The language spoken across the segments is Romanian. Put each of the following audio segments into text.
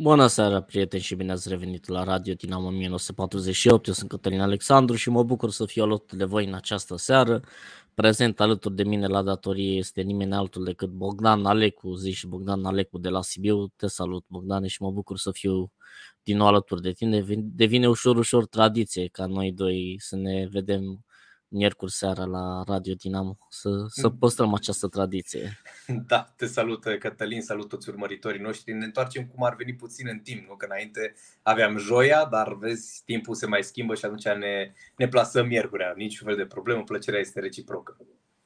Bună seara, prieteni, și bine ați revenit la Radio Dinamo 1948. Eu sunt Cătălin Alexandru și mă bucur să fiu alături de voi în această seară. Prezent alături de mine la datorie este nimeni altul decât Bogdan Alecu, zici Bogdan Alecu de la Sibiu. Te salut, Bogdane, și mă bucur să fiu din nou alături de tine. Devine ușor tradiție ca noi doi să ne vedem miercuri seara la Radio Dinamo, să păstrăm această tradiție. Da, te salut, Cătălin, salut toți urmăritorii noștri. Ne întoarcem cum ar veni puțin în timp, nu? Că înainte aveam joia, dar vezi, timpul se mai schimbă și atunci ne plasăm miercurea. Niciun fel de problemă, plăcerea este reciprocă.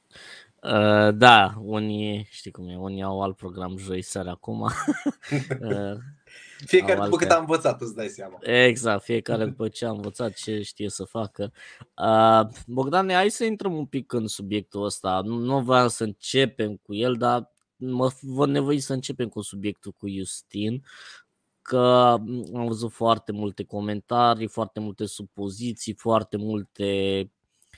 Da, unii, știi cum e, unii au alt program joi seara acum. Fiecare după cât a învățat, îți dai seama. Exact, fiecare după ce a învățat, ce știe să facă. Bogdane, hai să intrăm un pic în subiectul ăsta. Nu vreau să începem cu el, dar mă văd nevoit să începem cu subiectul cu Justin, că am văzut foarte multe comentarii, foarte multe supoziții, foarte multe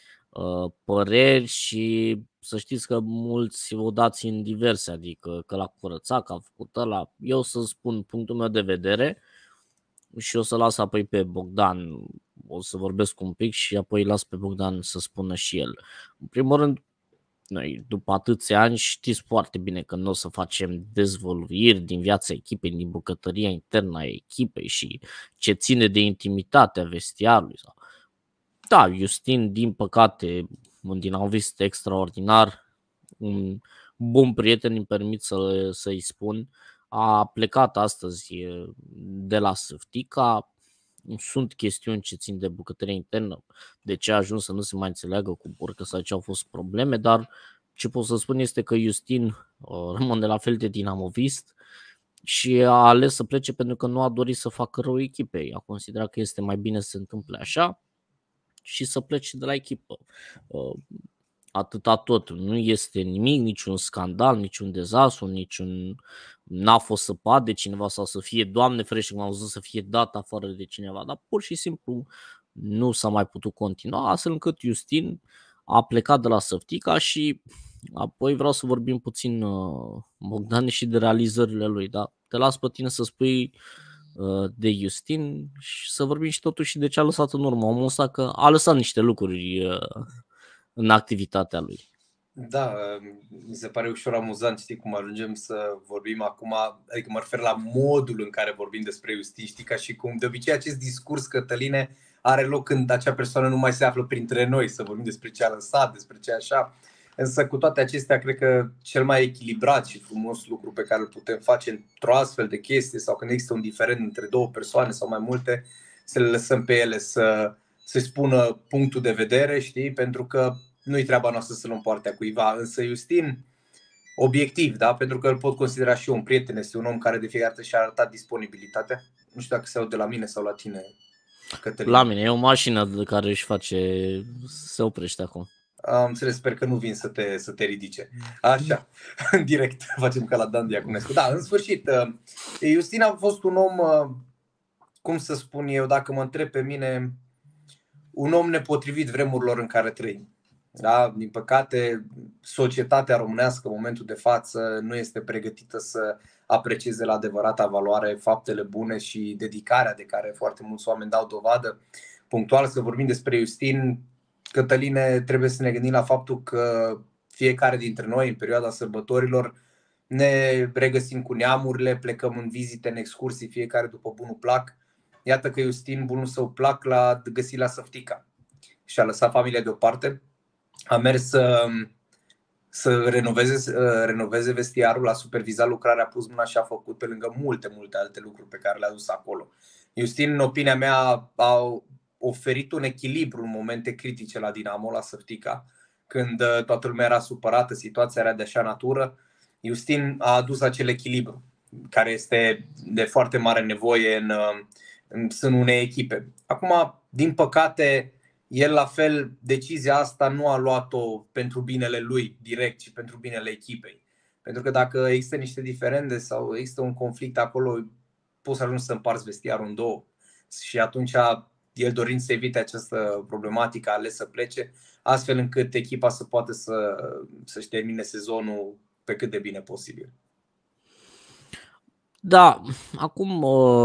păreri și să știți că mulți o dați în diverse, adică că l-a curățat, că a făcut ăla. Eu să spun punctul meu de vedere și o să las apoi pe Bogdan, o să vorbesc un pic și apoi las pe Bogdan să spună și el. În primul rând, noi după atâția ani știți foarte bine că nu o să facem dezvăluiri din viața echipei, din bucătăria internă a echipei și ce ține de intimitatea vestiarului. Da, Justin, din păcate, un dinamist extraordinar, un bun prieten, îmi permit să-i spun, a plecat astăzi de la Săftica. Sunt chestiuni ce țin de bucătărie internă, de ce a ajuns să nu se mai înțeleagă cu Burcă sau ce au fost probleme, dar ce pot să spun este că Justin rămâne la fel de dinamovist și a ales să plece pentru că nu a dorit să facă rău echipei. A considerat că este mai bine să se întâmple așa și să plece de la echipă. Atâta tot. Nu este nimic, niciun scandal, niciun dezastru, n-a fost săpat de cineva sau să fie, Doamne ferește, cum am văzut, să fie dat afară de cineva, dar pur și simplu nu s-a mai putut continua, astfel încât Justin a plecat de la Săftica și apoi vreau să vorbim puțin, Bogdan, și de realizările lui, da? Te las pe tine să spui de Justin și să vorbim și totuși de ce a lăsat în urmă omul ăsta, că a lăsat niște lucruri în activitatea lui. Da, mi se pare ușor amuzant, știi, cum ajungem să vorbim acum, adică mă refer la modul în care vorbim despre Justin, știi, ca și cum de obicei acest discurs, Cătăline, are loc când acea persoană nu mai se află printre noi, să vorbim despre ce a lăsat, despre ce așa. Însă cu toate acestea, cred că cel mai echilibrat și frumos lucru pe care îl putem face într-o astfel de chestie sau când există un diferent între două persoane sau mai multe, să le lăsăm pe ele să-și spună punctul de vedere, știi, pentru că nu-i treaba noastră să luăm partea cuiva. Însă Justin, obiectiv, da? Pentru că îl pot considera și eu un prieten, este un om care de fiecare dată și-a arătat disponibilitatea. Nu știu dacă se aude la mine sau la tine, Cătălin. La mine, e o mașină de care își face, se oprește acum. Am înțeles, sper că nu vin să te ridice. Așa, în direct, facem ca la Dan Diaconescu. Da, în sfârșit, Justin a fost un om, cum să spun eu, dacă mă întreb pe mine, un om nepotrivit vremurilor în care trăim. Da? Din păcate, societatea românească în momentul de față nu este pregătită să aprecieze la adevărata valoare faptele bune și dedicarea de care foarte mulți oameni dau dovadă. Punctual să vorbim despre Justin, Cătăline, trebuie să ne gândim la faptul că fiecare dintre noi în perioada sărbătorilor ne regăsim cu neamurile, plecăm în vizite, în excursii, fiecare după bunul plac. Iată că Justin, bunul său plac, l-a găsit la Săftica și a lăsat familia deoparte. A mers să renoveze vestiarul, a supervizat lucrarea, a pus mâna și a făcut pe lângă multe alte lucruri pe care le-a dus acolo. Justin, în opinia mea, a oferit un echilibru în momente critice la Dinamo, la Săftica, când toată lumea era supărată, situația era de așa natură. Justin a adus acel echilibru care este de foarte mare nevoie în sânul unei echipe. Acum, din păcate, el la fel, decizia asta nu a luat-o pentru binele lui direct, ci pentru binele echipei. Pentru că dacă există niște diferende sau există un conflict acolo, poți să ajungi să împarți vestiarul în două. Și atunci el, dorind să evite această problematică, a ales să plece, astfel încât echipa să poată să-și termine sezonul pe cât de bine posibil. Da, acum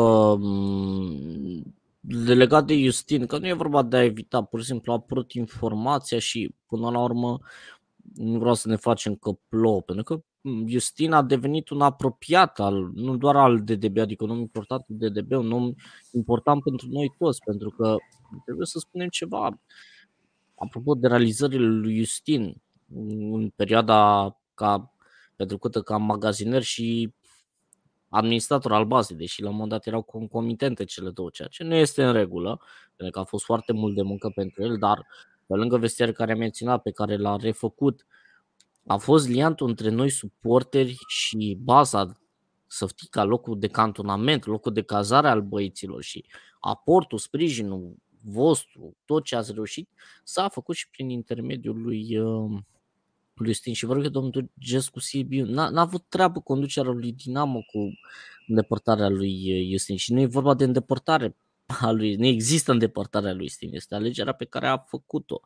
legat de Justin, că nu e vorba de a evita, pur și simplu a apărut informația și până la urmă nu vreau să ne facem că plouă, pentru că Justin a devenit un apropiat nu doar al DDB, adică un om important de DDB, un om important pentru noi toți, pentru că trebuie să spunem ceva. Apropo de realizările lui Justin în perioada petrecută ca magaziner și administrator al bazei, deși la un moment dat erau concomitente cele două, ceea ce nu este în regulă, pentru că a fost foarte mult de muncă pentru el, dar pe lângă vestiarul care am menționat, pe care l-a refăcut, a fost liantul între noi suporteri și baza să fie ca locul de cantonament, locul de cazare al băieților și aportul, sprijinul vostru, tot ce ați reușit, s-a făcut și prin intermediul lui Justin. Și vă rog, domnul Gescu Sibiu, n-a avut treabă conducerea lui Dinamo cu îndepărtarea lui Justin și nu e vorba de îndepărtare a lui, nu există îndepărtarea lui Justin, este alegerea pe care a făcut-o.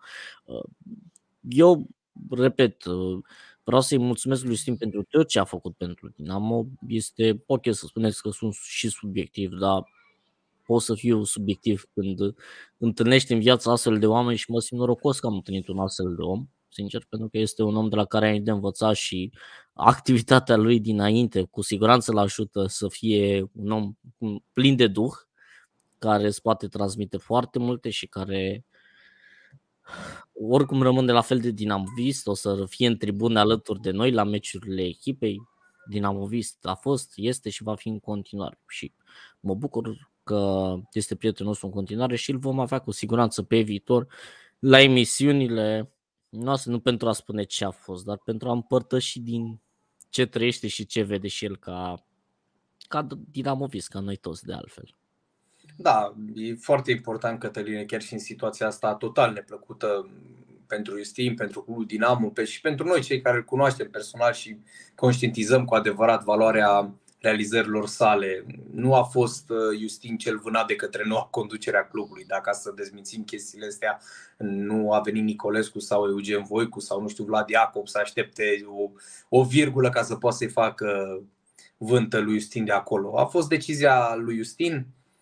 Eu, repet, vreau să-i mulțumesc lui Justin pentru tot ce a făcut pentru Dinamo. Este ok să spuneți că sunt și subiectiv, dar pot să fiu subiectiv când întâlnești în viața astfel de oameni și mă simt norocos că am întâlnit un astfel de om, sincer, pentru că este un om de la care ai de învățat și activitatea lui dinainte cu siguranță îl ajută să fie un om plin de duh, care îți poate transmite foarte multe și care oricum rămâne la fel de dinamovist, o să fie în tribune alături de noi la meciurile echipei. Dinamovist a fost, este și va fi în continuare și mă bucur că este prietenul nostru în continuare și îl vom avea cu siguranță pe viitor la emisiunile noastre, nu pentru a spune ce a fost, dar pentru a împărtăși din ce trăiește și ce vede și el ca dinamovist, ca noi toți de altfel. Da, e foarte important, Cătăline, chiar și în situația asta total neplăcută pentru Justin, pentru clubul Dinamo și pentru noi, cei care îl cunoaștem personal și conștientizăm cu adevărat valoarea realizărilor sale. Nu a fost Justin cel vânat de către noua conducere a clubului. Dacă să dezmințim chestiile astea, nu a venit Nicolescu sau Eugen Voicu sau nu știu Vlad Iacob să aștepte o virgulă ca să poată să-i facă vântă lui Justin de acolo. A fost decizia lui Justin.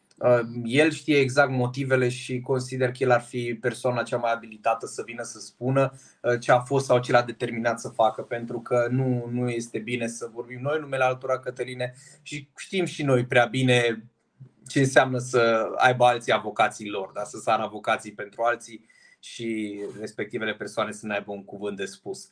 El știe exact motivele și consider că el ar fi persoana cea mai abilitată să vină să spună ce a fost sau ce l-a determinat să facă, pentru că nu este bine să vorbim noi numele altora, Cătăline, și știm și noi prea bine ce înseamnă să aibă alții avocații lor, da? Să sară avocații pentru alții și respectivele persoane să n-aibă un cuvânt de spus.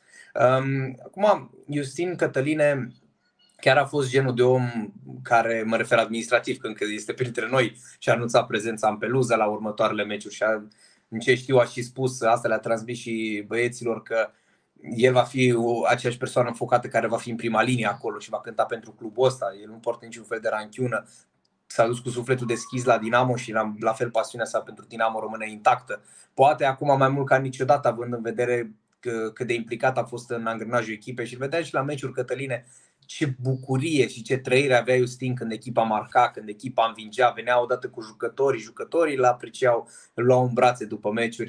Acum, Justin, Cătăline, chiar a fost genul de om care, mă refer administrativ, când este printre noi și a anunțat prezența în peluză la următoarele meciuri și în ce știu a și spus, asta le-a transmis și băieților, că el va fi aceeași persoană înfocată care va fi în prima linie acolo și va cânta pentru clubul ăsta. El nu poartă niciun fel de ranchiună. S-a dus cu sufletul deschis la Dinamo și la fel pasiunea sa pentru Dinamo rămâne intactă. Poate acum mai mult ca niciodată, având în vedere cât de implicat a fost în angrenajul echipei și îl vedeai și la meciuri, Cătăline, ce bucurie și ce trăire avea Justin când echipa marca, când echipa învingea, venea odată cu jucătorii îl apreciau, îl luau în brațe după meciuri.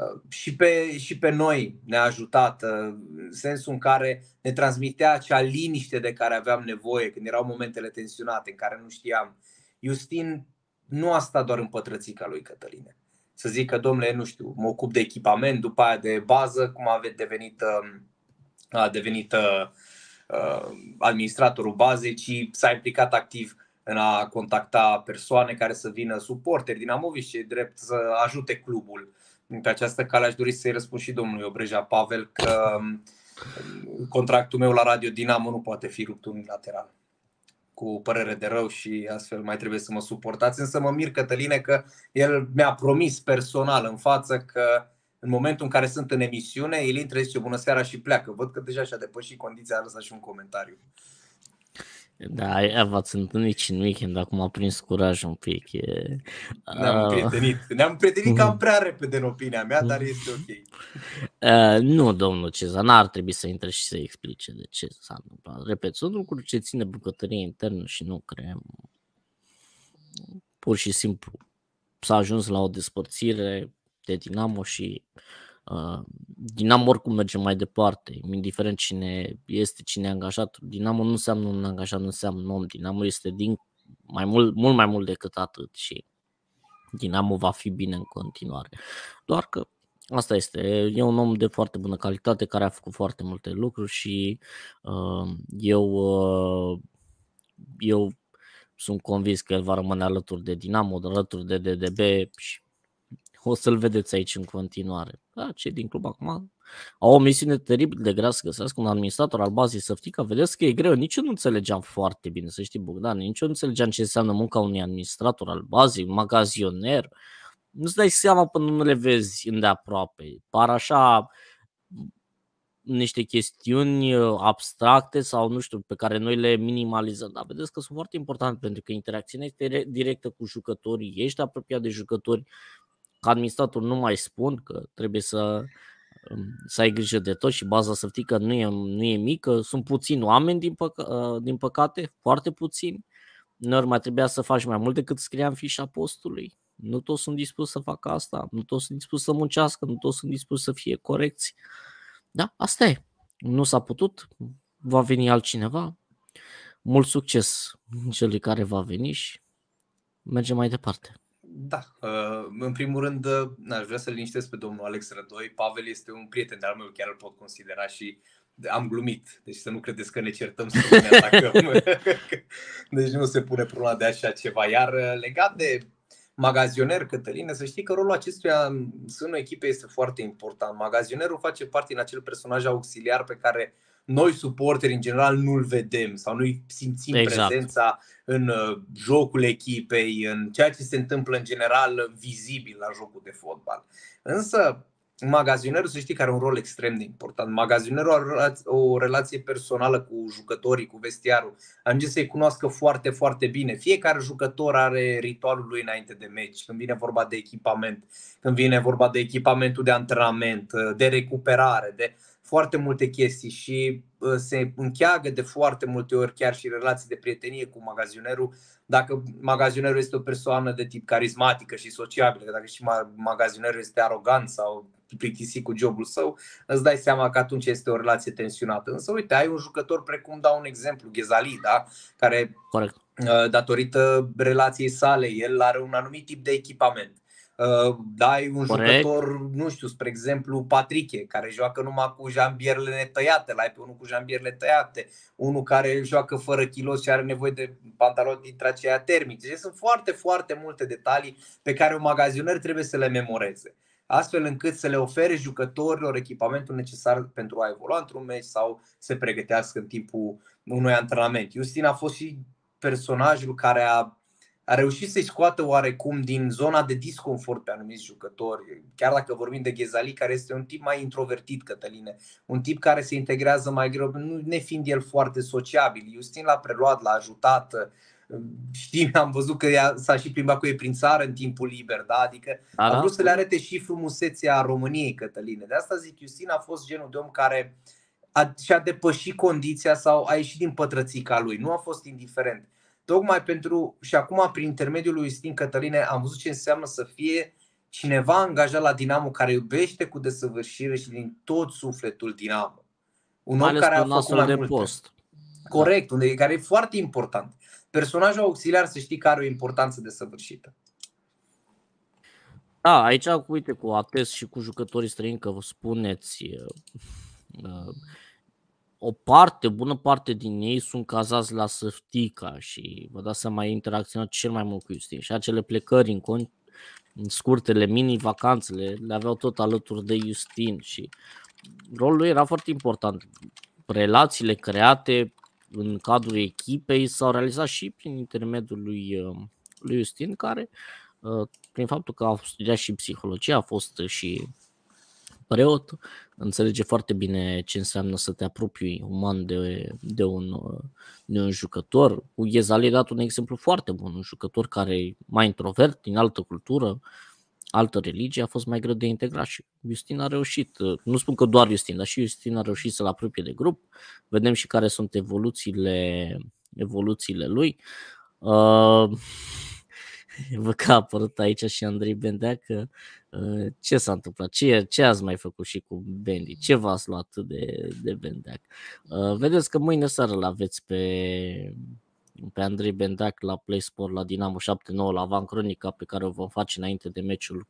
Și pe noi ne-a ajutat în sensul în care ne transmitea acea liniște de care aveam nevoie când erau momentele tensionate în care nu știam. Justin nu a stat doar în pătrățica lui, Cătăline. Să zic că, domnule, nu știu, mă ocup de echipament, după aia de bază, cum a devenit administratorul bazei, ci s-a implicat activ în a contacta persoane care să vină, suporteri dinamoviști, ce drept să ajute clubul. Pe această cale aș dori să-i răspund și domnului Obreja Pavel că contractul meu la Radio Dinamo nu poate fi rupt unilateral. Cu părere de rău și astfel mai trebuie să mă suportați. Însă mă mir, Cătăline, că el mi-a promis personal în față că în momentul în care sunt în emisiune, el intră, zice bună seara și pleacă. Văd că deja și-a depășit condiția, a lăsat și un comentariu. Da, v-ați întâlnit și în weekend, acum a prins curaj un pic. Ne-am împrietenit cam prea repede în opinia mea, dar este ok. Nu, domnul Cezar, n-ar trebui să intre și să explice de ce s-a întâmplat. Repet, sunt lucruri ce ține bucătărie internă și nu creăm. Pur și simplu s-a ajuns la o despărțire de Dinamo și Dinamo oricum merge mai departe, indiferent cine este, cine e angajat. Dinamo nu înseamnă un angajat, nu înseamnă un om. Dinamo este mult mai mult decât atât și Dinamo va fi bine în continuare. Doar că asta este, e un om de foarte bună calitate care a făcut foarte multe lucruri și eu sunt convins că el va rămâne alături de Dinamo, alături de DDB și o să-l vedeți aici în continuare. Da, cei din club acum au o misiune teribil de grea să găsească un administrator al bazei Săftica. Vedeți că e greu, nici eu nu înțelegeam foarte bine, să știi Bogdan, nici eu nu înțelegeam ce înseamnă munca unui administrator al bazei, magazioner. Nu-ți dai seama până nu le vezi îndeaproape. Par așa niște chestiuni abstracte sau nu știu, pe care noi le minimalizăm, dar vedeți că sunt foarte importante pentru că interacțiunea este directă cu jucătorii, ești apropiat de jucători. Ca administrator nu mai spun că trebuie să ai grijă de tot și baza Săftică nu e mică, sunt puțini oameni din păcate, foarte puțini. Uneori mai trebuia să faci mai mult decât scria în fișa postului. Nu toți sunt dispuși să facă asta, nu toți sunt dispuși să muncească, nu toți sunt dispuși să fie corecți. Da, asta e. Nu s-a putut, va veni altcineva. Mult succes celui care va veni și mergem mai departe. Da, în primul rând aș vrea să-l liniștesc pe domnul Alex Rădoi. Pavel este un prieten de-al meu, chiar îl pot considera și am glumit. Deci să nu credeți că ne certăm, să nu ne atacăm. Deci nu se pune problema de așa ceva. Iar legat de magazioner, Cătăline, să știi că rolul acestuia în sânul echipei este foarte important. Magazionerul face parte din acel personaj auxiliar pe care noi suporteri în general nu-l vedem sau nu-i simțim prezența în jocul echipei, în ceea ce se întâmplă în general vizibil la jocul de fotbal. Însă magazionerul, să știi că are un rol extrem de important. Magazionerul are o relație personală cu jucătorii, cu vestiarul. Ajunge să-i cunoască foarte, foarte bine. Fiecare jucător are ritualul lui înainte de meci, când vine vorba de echipament, când vine vorba de echipamentul de antrenament, de recuperare, de foarte multe chestii și se încheagă de foarte multe ori chiar și relații de prietenie cu magazionerul. Dacă magazionerul este o persoană de tip carismatică și sociabilă, dacă și magazionerul este arogant sau plictisit cu jobul său, îți dai seama că atunci este o relație tensionată. Însă uite, ai un jucător precum, dau un exemplu, Ghezali, da? Care corect, datorită relației sale, el are un anumit tip de echipament. Dai un jucător, nu știu, spre exemplu Patriche, care joacă numai cu jambierele netăiate, l-ai pe unul cu jambierele tăiate, unul care joacă fără kilos și are nevoie de pantaloni din traceea termice. Deci sunt foarte, foarte multe detalii pe care un magazioner trebuie să le memoreze, astfel încât să le ofere jucătorilor echipamentul necesar pentru a evolua într-un meci sau se pregătească în timpul unui antrenament. Justin a fost și personajul care a reușit să-i scoată oarecum din zona de disconfort pe anumiți jucători. Chiar dacă vorbim de Ghezali, care este un tip mai introvertit, Cătăline, un tip care se integrează mai greu, nu nefiind el foarte sociabil. Justin l-a preluat, l-a ajutat. Știm, am văzut că s-a și plimbat cu ei prin țară în timpul liber, da? Adică a vrut să le arate și frumusețea României, Cătăline. De asta zic, Justin a fost genul de om care și-a depășit condiția sau a ieșit din pătrățica lui. Nu a fost indiferent. Tocmai pentru, și acum prin intermediul lui Justin, Cătăline, am văzut ce înseamnă să fie cineva angajat la Dinamo care iubește cu desăvârșire și din tot sufletul Dinamo. Un om care a făcut mai multe. Post. Corect, care e foarte important. Personajul auxiliar, să știi că are o importanță desăvârșită. Da, aici, uite, cu Ates și cu jucătorii străini, că vă spuneți, o bună parte din ei sunt cazați la Săftica și vă dați seama, ei interacționat cel mai mult cu Justin și acele plecări în scurtele mini-vacanțele le aveau tot alături de Justin și rolul lui era foarte important. Relațiile create în cadrul echipei s-au realizat și prin intermediul lui Justin, care prin faptul că a studiat și psihologie, a fost și preot, înțelege foarte bine ce înseamnă să te apropii uman de un jucător. Cu Ghezali a dat un exemplu foarte bun, un jucător care e mai introvert, din altă cultură, altă religie, a fost mai greu de integrat și Justin a reușit, nu spun că doar Justin, dar și Justin a reușit să-l apropie de grup. Vedem și care sunt evoluțiile lui. Văd că a apărut aici și Andrei Bendeac. Ce s-a întâmplat? Ce ați mai făcut și cu Bendy? Ce v-ați luat de Bendeac? Vedeți că mâine seară l-aveți pe Andrei Bendeac la Play Sport la Dinamo 7-9 la Avancronica pe care o vom face înainte de meciul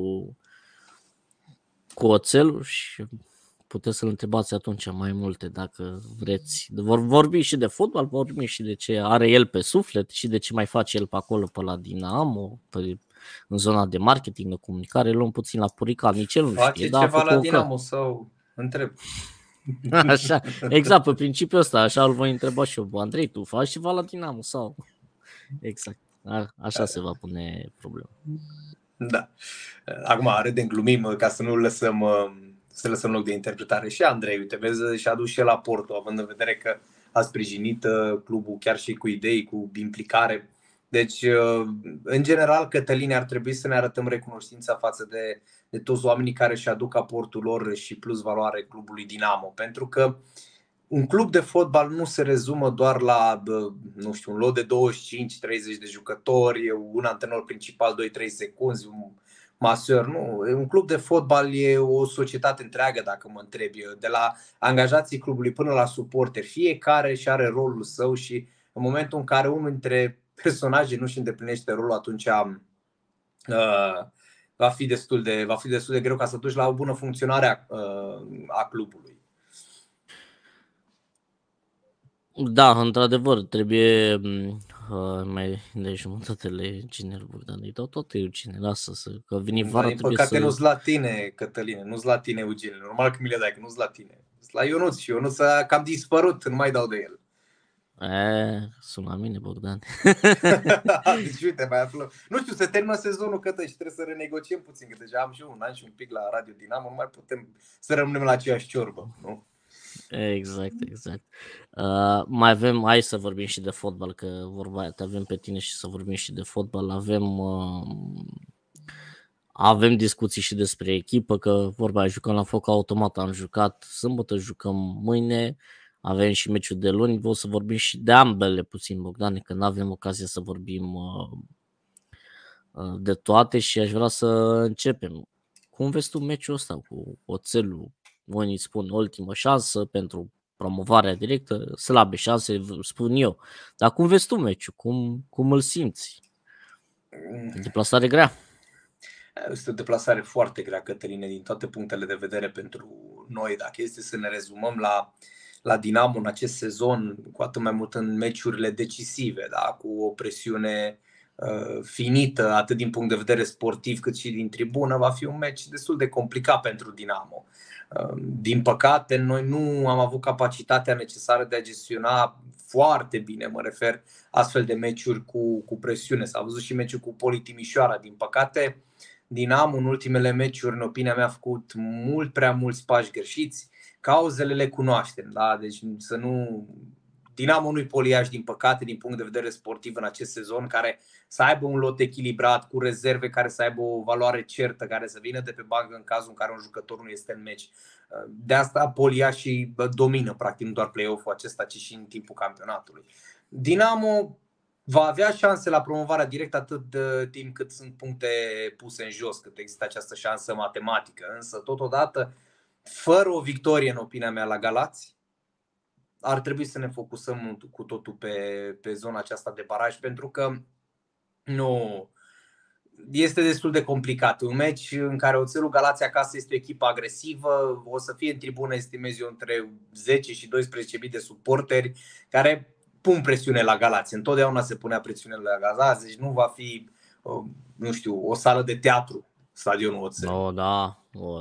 cu Oțelul și puteți să-l întrebați atunci mai multe dacă vreți. Vorbi și de fotbal, vorbim și de ce are el pe suflet și de ce mai face el pe acolo, pe la Dinamo, în zona de marketing, de comunicare, luăm puțin la purical, nici el nu Face știe. ceva la Dinamo sau întreb? Așa, exact, pe principiul ăsta, așa îl voi întreba și eu. Andrei, tu faci ceva la Dinamo sau? Exact, așa se va pune problema. Da. Acum, râdem, glumim, ca să nu lăsăm, să lăsăm loc de interpretare. Și Andrei, uite, vezi, și-a dus și el aportul, având în vedere că a sprijinit clubul chiar și cu idei, cu implicare. Deci, în general, Cătălin, ar trebui să ne arătăm recunoștința față de toți oamenii care și aduc aportul lor și plus valoare clubului Dinamo. Pentru că un club de fotbal nu se rezumă doar la, nu știu, un lot de 25-30 de jucători, un antrenor principal, 2-3 secunzi, un maseur. Nu, un club de fotbal e o societate întreagă, dacă mă întrebi, de la angajații clubului până la suporteri. Fiecare și are rolul său și în momentul în care unul dintre personaje nu își îndeplinește rolul, atunci va fi destul de greu ca să duci la o bună funcționare a clubului. Da, într-adevăr, trebuie mai de jumătatele Ginel Bogdan. Îi dau tot Eugene, lasă că vine vara. Din păcate nu-s la tine, Cătăline, nu-s la tine, Eugene. Normal că mi le dai, că nu-s la tine. La Ionuț și Ionuț a cam dispărut, nu mai dau de el. Sună la mine, Bogdan. Deci uite, mai aflăm. Nu știu, se termină sezonul, Cătă, și trebuie să renegociem puțin, că deja am și un an și un pic la Radio Dinamo, nu mai putem să rămânem la aceeași ciorbă, nu? Exact. Mai avem, hai să vorbim și de fotbal, că vorba aia, te avem pe tine și să vorbim și de fotbal. Avem discuții și despre echipă, că vorba aia, jucăm la foc automat, am jucat sâmbătă, jucăm mâine, avem și meciul de luni, vreau să vorbim și de ambele puțin, Bogdane, că nu avem ocazia să vorbim de toate și aș vrea să începem. Cum vezi tu meciul ăsta cu Oțelul? Unii îți spun ultimă șansă pentru promovarea directă, slabe șanse, spun eu. Dar cum vezi tu meciul? Cum îl simți? Deplasare grea. Este o deplasare foarte grea, Cătăline, din toate punctele de vedere pentru noi. Dacă este să ne rezumăm la Dinamo în acest sezon, cu atât mai mult în meciurile decisive, da? Cu o presiune finită, atât din punct de vedere sportiv cât și din tribună, va fi un meci destul de complicat pentru Dinamo. Din păcate, noi nu am avut capacitatea necesară de a gestiona foarte bine, mă refer, astfel de meciuri cu presiune. S-a văzut și meciul cu Poli Timișoara. Din păcate, Dinamo în ultimele meciuri, în opinia mea, a făcut mult prea mulți pași greșiți. Cauzele le cunoaștem, da? Deci să nu... Dinamo nu-i Poliaș, din păcate, din punct de vedere sportiv în acest sezon, care să aibă un lot echilibrat, cu rezerve care să aibă o valoare certă, care să vină de pe bancă în cazul în care un jucător nu este în meci. De asta Poliașii domină, practic, nu doar play-off-ul acesta, ci și în timpul campionatului. Dinamo va avea șanse la promovarea directă atât de timp cât sunt puncte puse în jos, cât există această șansă matematică. Însă, totodată, fără o victorie, în opinia mea, la Galați, ar trebui să ne focusăm cu totul pe zona aceasta de baraj, pentru că nu este destul de complicat. Un meci în care Oțelul Galați acasă este o echipă agresivă, o să fie în tribună, estimez eu, între 10 și 12.000 de suporteri care pun presiune la Galați. Întotdeauna se punea presiune la Galați, deci nu va fi, nu știu, o sală de teatru, stadionul Oțel. Da.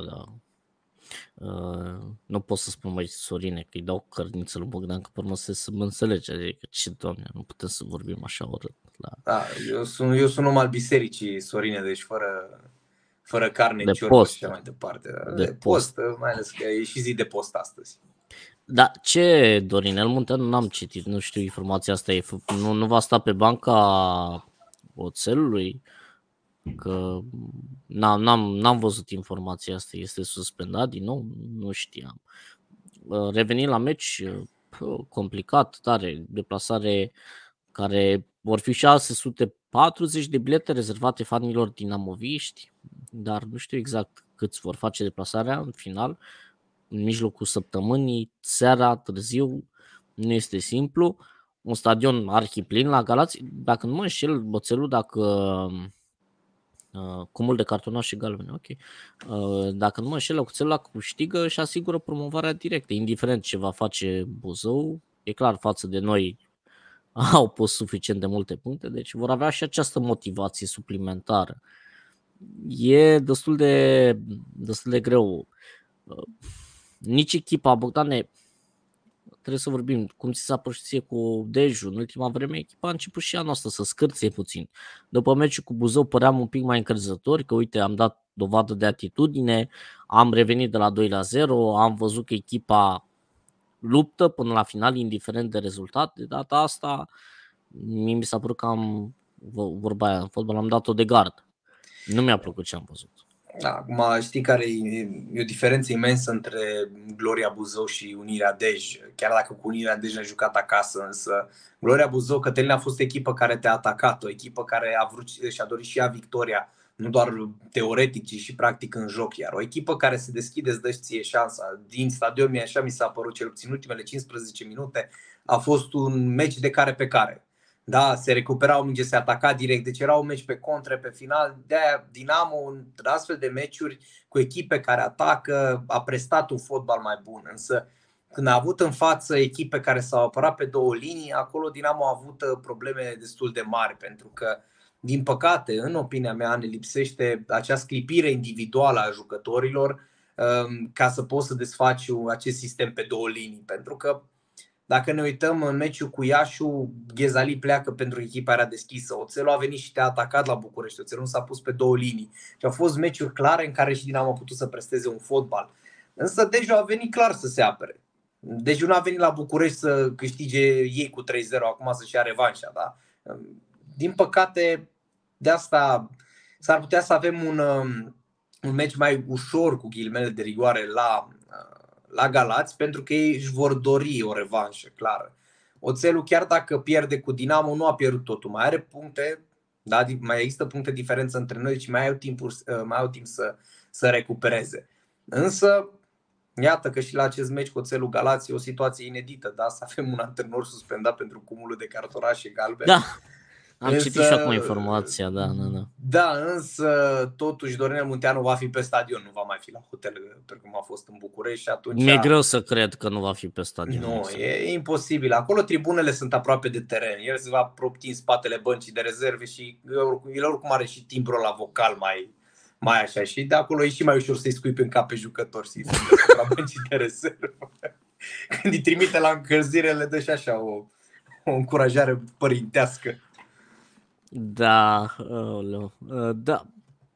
Nu pot să spun, mai Sorine, că îi dau cărniță lui Bogdan, că pe urmă să mă înțelege. Adică, ce, Doamne, nu putem să vorbim așa urât. Da, eu sunt om al bisericii, Sorine, deci fără carne, ciorbă și așa mai departe. De post, mai ales că e și zi de post astăzi. Da, ce, Dorinel Munteanu, n-am citit, nu știu informația asta, nu va sta pe banca Oțelului? Că n-am văzut informația asta, este suspendat din nou, nu știam. Revenind la meci, complicat, tare, deplasare care vor fi 640 de bilete rezervate fanilor dinamoviști, dar nu știu exact câți vor face deplasarea în final, în mijlocul săptămânii, seara, târziu, nu este simplu. Un stadion arhiplin la Galați, dacă nu mă înșel, Bățelul, dacă cumul de cartonașe galbene, ok. Dacă nu mă înșel, Oțelul la câștigă și asigură promovarea directă, indiferent ce va face Buzău, e clar față de noi au pus suficient de multe puncte, deci vor avea și această motivație suplimentară. E destul de greu. Nici echipa, Bogdane, trebuie să vorbim, cum ți s-a părut ție cu Deju, în ultima vreme echipa a început și a noastră să scârție puțin. După meciul cu Buzău păream un pic mai încrezători, că uite, am dat dovadă de atitudine, am revenit de la 2-0, am văzut că echipa luptă până la final, indiferent de rezultat. De data asta, mie mi s-a părut că vorba aia, în fotbal am dat-o de gard. Nu mi-a plăcut ce am văzut. Da, acum știi care e o diferență imensă între Gloria Buzău și Unirea Dej. Chiar dacă cu Unirea Dej ne-a jucat acasă, însă Gloria Buzău, Cătălin, a fost o echipă care te-a atacat, o echipă care a vrut și-a dorit și ea victoria, nu doar teoretic, ci și practic în joc. Iar o echipă care se deschide, îți dă și ție șansa. Din stadion, așa mi s-a părut, cel puțin ultimele 15 minute, a fost un meci de care pe care. Da, se recupera o minge, se ataca direct, deci era un meci pe contre, pe final. De-aia Dinamo, în astfel de meciuri cu echipe care atacă, a prestat un fotbal mai bun. Însă când a avut în față echipe care s-au apărat pe două linii, acolo Dinamo a avut probleme destul de mari, pentru că, din păcate, în opinia mea, ne lipsește acea sclipire individuală a jucătorilor ca să poți să desfaci acest sistem pe două linii. Pentru că dacă ne uităm în meciul cu Iașu, Ghezali pleacă pentru că echipa era deschisă. Oțelul a venit și te-a atacat la București. Oțelul s-a pus pe două linii. Și au fost meciuri clare în care și Dinamo a putut să presteze un fotbal. Însă Deju a venit clar să se apere. Deju nu a venit la București să câștige ei cu 3-0, acum să-și ia revanșa. Da? Din păcate, de asta s-ar putea să avem un meci mai ușor, cu ghilimele de rigoare, la Galați, pentru că ei își vor dori o revanșă clară. Oțelul, chiar dacă pierde cu Dinamo, nu a pierdut totul. Mai are puncte, da? Mai există puncte diferență între noi și mai au timp să recupereze. Însă, iată că și la acest meci cu Oțelul Galați e o situație inedită, da? Să avem un antrenor suspendat pentru cumulul de cartonașe galbene. Da. Am citit și acum informația, da. Da, însă totuși Dorinel Munteanu va fi pe stadion, nu va mai fi la hotel, pentru că a fost în București și atunci... Mi-e greu să cred că nu va fi pe stadion. Nu, e imposibil. Acolo tribunele sunt aproape de teren. El se va propti în spatele băncii de rezerve și el oricum are și timbrul la vocal mai așa. Și de acolo e și mai ușor să-i scuipi în cap pe jucători, să-i la băncii de rezervă. Când îi trimite la încălzire, le dă și așa o încurajare părintească. Da, da.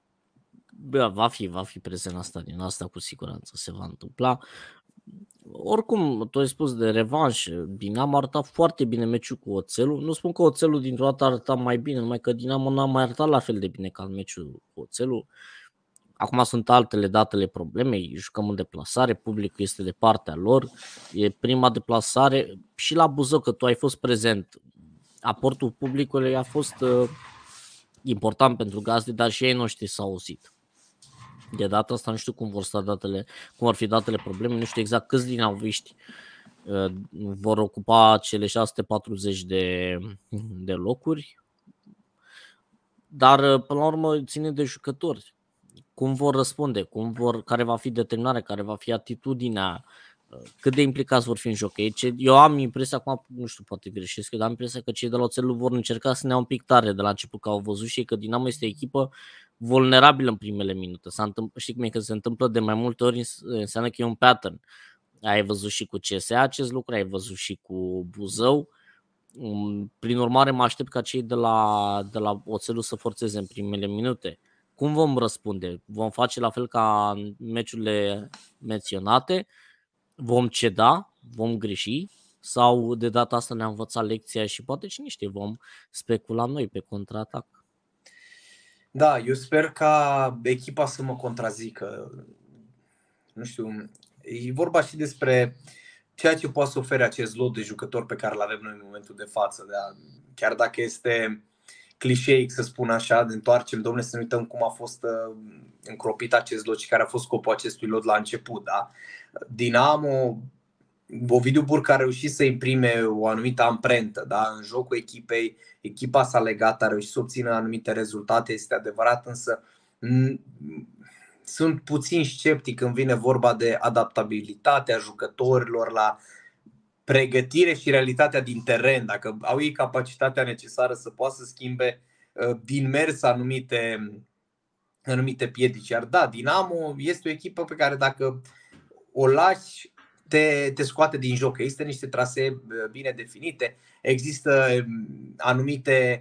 Va fi prezent la stadion, asta cu siguranță se va întâmpla. Oricum, tu ai spus de revanșă, Dinamo a arătat foarte bine meciul cu Oțelul. Nu spun că Oțelul dintr-o dată a arătat mai bine, numai că Dinamo n-a mai arătat la fel de bine ca în meciul cu Oțelul. Acum sunt altele datele problemei, jucăm în deplasare, publicul este de partea lor, e prima deplasare și la Buzău, că tu ai fost prezent. Aportul publicului a fost important pentru gazde, dar și ei noștri s-au auzit. De data asta nu știu cum vor fi datele probleme, nu știu exact câți dinamoviști vor ocupa cele 640 de locuri, dar până la urmă ține de jucători. Cum vor răspunde, care va fi determinarea, care va fi atitudinea, cât de implicați vor fi în joc. Eu am impresia, acum nu știu, poate greșesc, dar am impresia că cei de la Oțelul vor încerca să ne iau un pic tare de la început, că au văzut și că Dinamo este o echipă vulnerabilă în primele minute. Știi cum e, că se întâmplă de mai multe ori, înseamnă că e un pattern. Ai văzut și cu CSA acest lucru, ai văzut și cu Buzău. Prin urmare, mă aștept ca cei de la Oțelul să forțeze în primele minute. Cum vom răspunde? Vom face la fel ca în meciurile menționate? Vom ceda? Vom greși? Sau de data asta ne-am învățat lecția și poate cine știe, vom specula noi pe contraatac? Da, eu sper ca echipa să mă contrazică. Nu știu, e vorba și despre ceea ce poate să ofere acest lot de jucători pe care îl avem noi în momentul de față. Chiar dacă este clișeic să spun așa, de întoarcem, domnule, să nu uităm cum a fost încropit acest lot și care a fost scopul acestui lot la început. Da? Dinamo, Ovidiu Burcă a reușit să imprime o anumită amprentă, da? În jocul echipei, echipa s-a legat, a reușit să obțină anumite rezultate, este adevărat, însă sunt puțin sceptic când vine vorba de adaptabilitatea jucătorilor la pregătire și realitatea din teren, dacă au ei capacitatea necesară să poată să schimbe din mers anumite piedici. Iar da, Dinamo este o echipă pe care dacă o lași, te scoate din joc. Există niște trasee bine definite, există anumite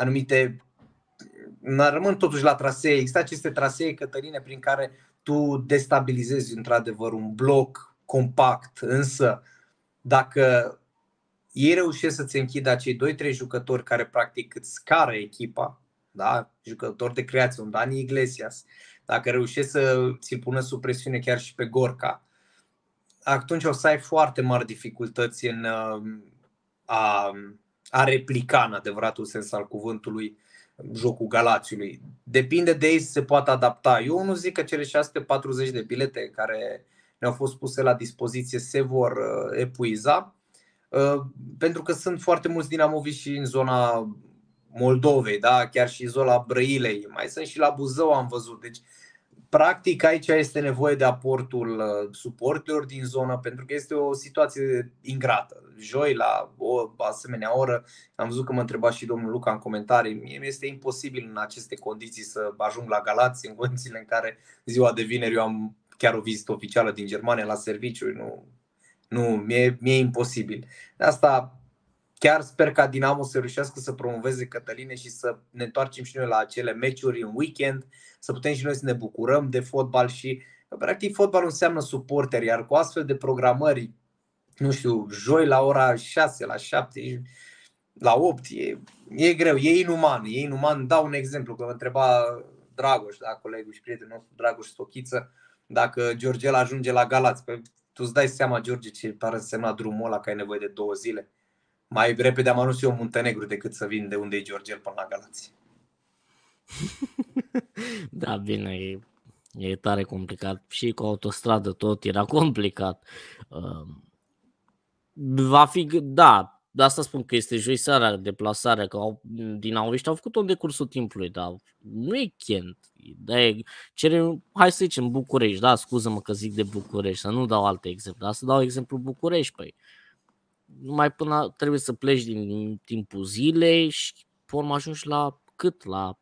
rămân totuși la trasee. Există aceste trasee, Cătăline, prin care tu destabilizezi într-adevăr un bloc compact, însă dacă ei reușesc să-ți închidă acei 2-3 jucători care practic îți scară echipa, da? Jucători de creație, un Dani Iglesias, dacă reușesc să ți-l pună sub presiune chiar și pe Gorka, atunci o să ai foarte mari dificultăți în a replica în adevăratul sens al cuvântului jocul Galațiului. Depinde de ei să se poată adapta. Eu nu zic că cele 640 de bilete care ne-au fost puse la dispoziție se vor epuiza, pentru că sunt foarte mulți dinamoviști și în zona Moldovei, da? Chiar și în zona Brăilei, mai sunt și la Buzău, am văzut. Deci, practic, aici este nevoie de aportul suporterilor din zonă, pentru că este o situație ingrată. Joi, la o asemenea oră, am văzut că mă întreba și domnul Luca în comentarii, mie mi este imposibil în aceste condiții să ajung la Galați, în condițiile în care ziua de vineri eu am chiar o vizită oficială din Germania la serviciu. Nu, mi-e imposibil. De asta chiar sper ca Dinamo să reușească să promoveze, Cătăline, și să ne întoarcem și noi la acele meciuri în weekend, să putem și noi să ne bucurăm de fotbal și practic fotbalul înseamnă suporteri, iar cu astfel de programări, nu știu, joi la ora 6, la 7, la 8, e greu, e inuman. Dau un exemplu, că mă întreba Dragoș, da, colegul și prietenul nostru Dragoș Stochiță, dacă Georgel ajunge la Galați. Păi, tu îți dai seama, George, ce pare însemna drumul ăla, că ai nevoie de 2 zile. Mai repede am ajuns eu Muntenegru decât să vin de unde e Georgel până la Galați. Da, bine, e tare complicat. Și cu autostradă tot era complicat. Va fi, da, de asta spun că este joi seara deplasarea, că dinamoviști au făcut-o în decursul timpului, dar nu e Kent. Hai să zicem București, da, scuză-mă că zic de București, să nu dau alte exemple, dar să dau exemplu București, păi. Numai până trebuie să pleci din timpul zilei și pe urmă ajungi la cât? La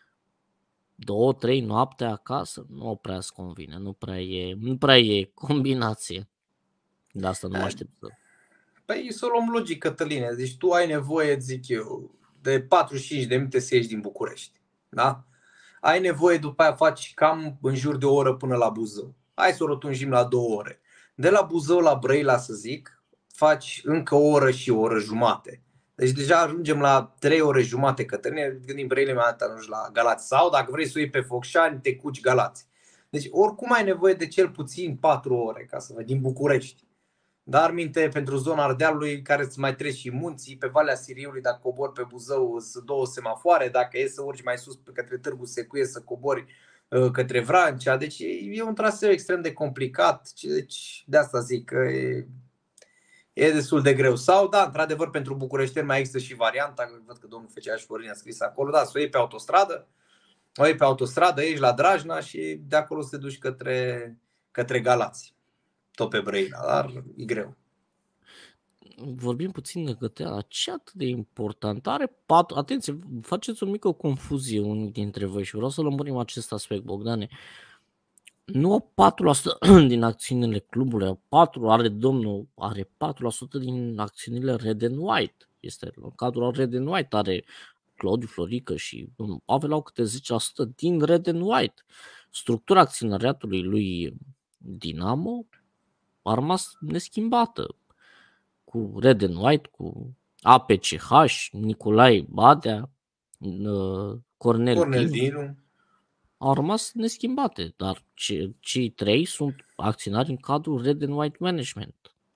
2-3 noapte acasă? Nu prea îți convine, nu prea e combinație. De asta nu mă aștept să... Păi să o luăm logic, Cătăline. Deci tu ai nevoie, zic eu, de 45 de minute să ieși din București. Da? Ai nevoie, după aia faci cam în jur de o oră până la Buzău. Hai să o rotunjim la 2 ore. De la Buzău la Brăila, să zic, faci încă o oră și o oră jumate. Deci deja ajungem la 3 ore jumate, Cătăline, gândim Brăila mai dată ajungi la Galați. Sau dacă vrei să iei pe Focșani, te cuci Galați. Deci oricum ai nevoie de cel puțin 4 ore ca să vezi din București. Dar minte, pentru zona Ardealului, care îți mai treci și munții, pe Valea Siriului, dacă cobori pe Buzău, sunt 2 semafoare, dacă e să urci mai sus către Târgu Secuie, să cobori către Vrancea. Deci e un traseu extrem de complicat. Deci de asta zic că e destul de greu. Sau, da, într-adevăr, pentru bucureșteni mai există și varianta, văd că domnul Feceaș Florin a scris acolo, da, să o iei pe autostradă, ești la Drajna și de acolo să te duci către Galați. Tot pe Brăila, dar e greu. Vorbim puțin de Găteala. Ce atât de important? Atenție, faceți o mică confuzie unii dintre voi și vreau să lămurim acest aspect, Bogdane. Nu au 4% din acțiunile clubului, are 4% din acțiunile Red and White. Este în cadrul Red and White, are Claudiu Florică și domnul Pavel au câte 10% din Red and White. Structura acționariatului lui Dinamo a rămas neschimbată. Cu Red and White, cu APCH, Nicolae Badea, Cornel Dinu au rămas neschimbate, dar cei 3 sunt acționari în cadrul Red and White Management.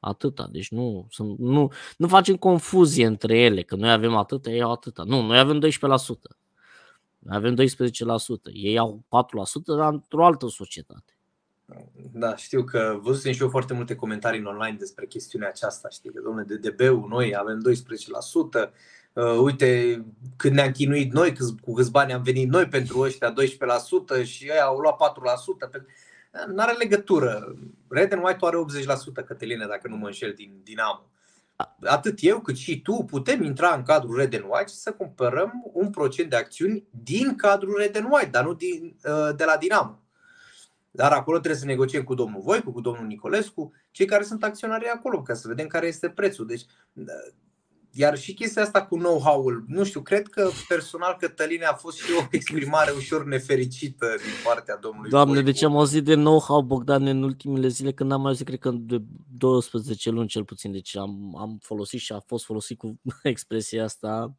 Atâta, deci nu facem confuzie între ele, că noi avem atâta, ei au atâta. Nu, noi avem 12%. Noi avem 12%. Ei au 4%, dar într-o altă societate. Da, știu că văzusem și eu foarte multe comentarii în online despre chestiunea aceasta. Știi că, domnule, DDB-ul, noi avem 12%. Uite cât ne-am chinuit noi, cu câți bani am venit noi pentru ăștia, 12% și ei au luat 4%. N-are legătură. Red and White are 80%, Cătăline, dacă nu mă înșel, din Dinamo. Atât eu cât și tu putem intra în cadrul Red and White și să cumpărăm 1% de acțiuni din cadrul Red and White, dar nu de la Dinamo. Dar acolo trebuie să negociem cu domnul Voicu, cu domnul Nicolescu, cei care sunt acționari acolo, ca să vedem care este prețul. Deci, iar și chestia asta cu know-how-ul, nu știu, cred că personal, Cătăline, a fost și o exprimare ușor nefericită din partea domnului Doamne, Voicu. deci am auzit de know-how, Bogdan, în ultimele zile, când am mai auzit, cred că de 12 luni cel puțin, deci am folosit și a fost folosit cu expresia asta,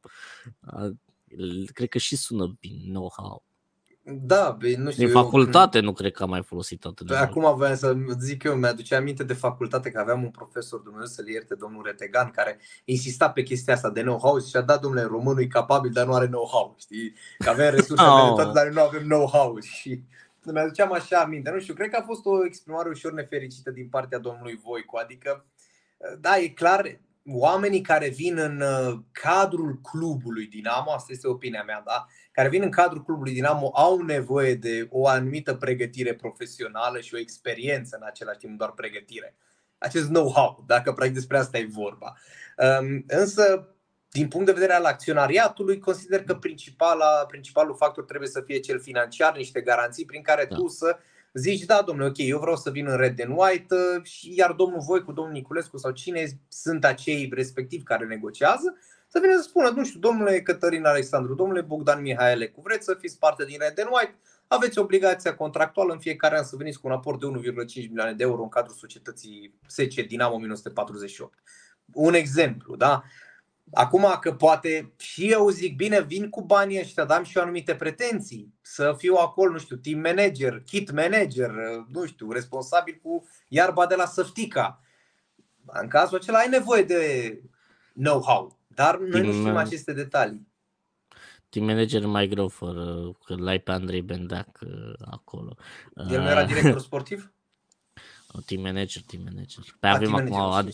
cred că și sună bine, know-how. Da, nu știu. Din facultate nu cred că am mai folosit atât de mult. Acum voiam să zic eu, mi-aduce aminte de facultate că aveam un profesor, Dumnezeu să-l ierte, domnul Retegan, care insista pe chestia asta de know-how și a dat, domnule, românul e capabil, dar nu are know-how, știi? Că avem resurse de toate, dar nu avem know-how. Și mi-aduceam așa aminte. Nu știu, cred că a fost o exprimare ușor nefericită din partea domnului Voicu. Adică, da, e clar, oamenii care vin în cadrul clubului Dinamo, asta este opinia mea, da? Care vin în cadrul clubului Dinamo au nevoie de o anumită pregătire profesională și o experiență în același timp, doar pregătire. Acest know-how, dacă practic despre asta e vorba. Însă, din punct de vedere al acționariatului, consider că principalul factor trebuie să fie cel financiar, niște garanții prin care tu să zici, da, domnule, ok, eu vreau să vin în Red and White, și iar domnul Voicu, domnul Niculescu sau cine sunt acei respectivi care negociază, să vină să spună, nu știu, domnule Cătălin Alexandru, domnule Bogdan Mihaelecu, vreți să fiți parte din Red and White, aveți obligația contractuală în fiecare an să veniți cu un aport de 1,5 milioane de euro în cadrul societății SC Dinamo 1948. Un exemplu, da? Acum că poate și eu zic, bine, vin cu banii ăștia, dar am și eu anumite pretenții. Să fiu acolo, nu știu, team manager, kit manager, nu știu, responsabil cu iarba de la Săftica. În cazul acela ai nevoie de know-how, dar noi nu știm aceste detalii. Team manager e mai greu că l-ai pe Andrei Bendeac acolo. El nu era director sportiv? Team manager. Pe avem acum...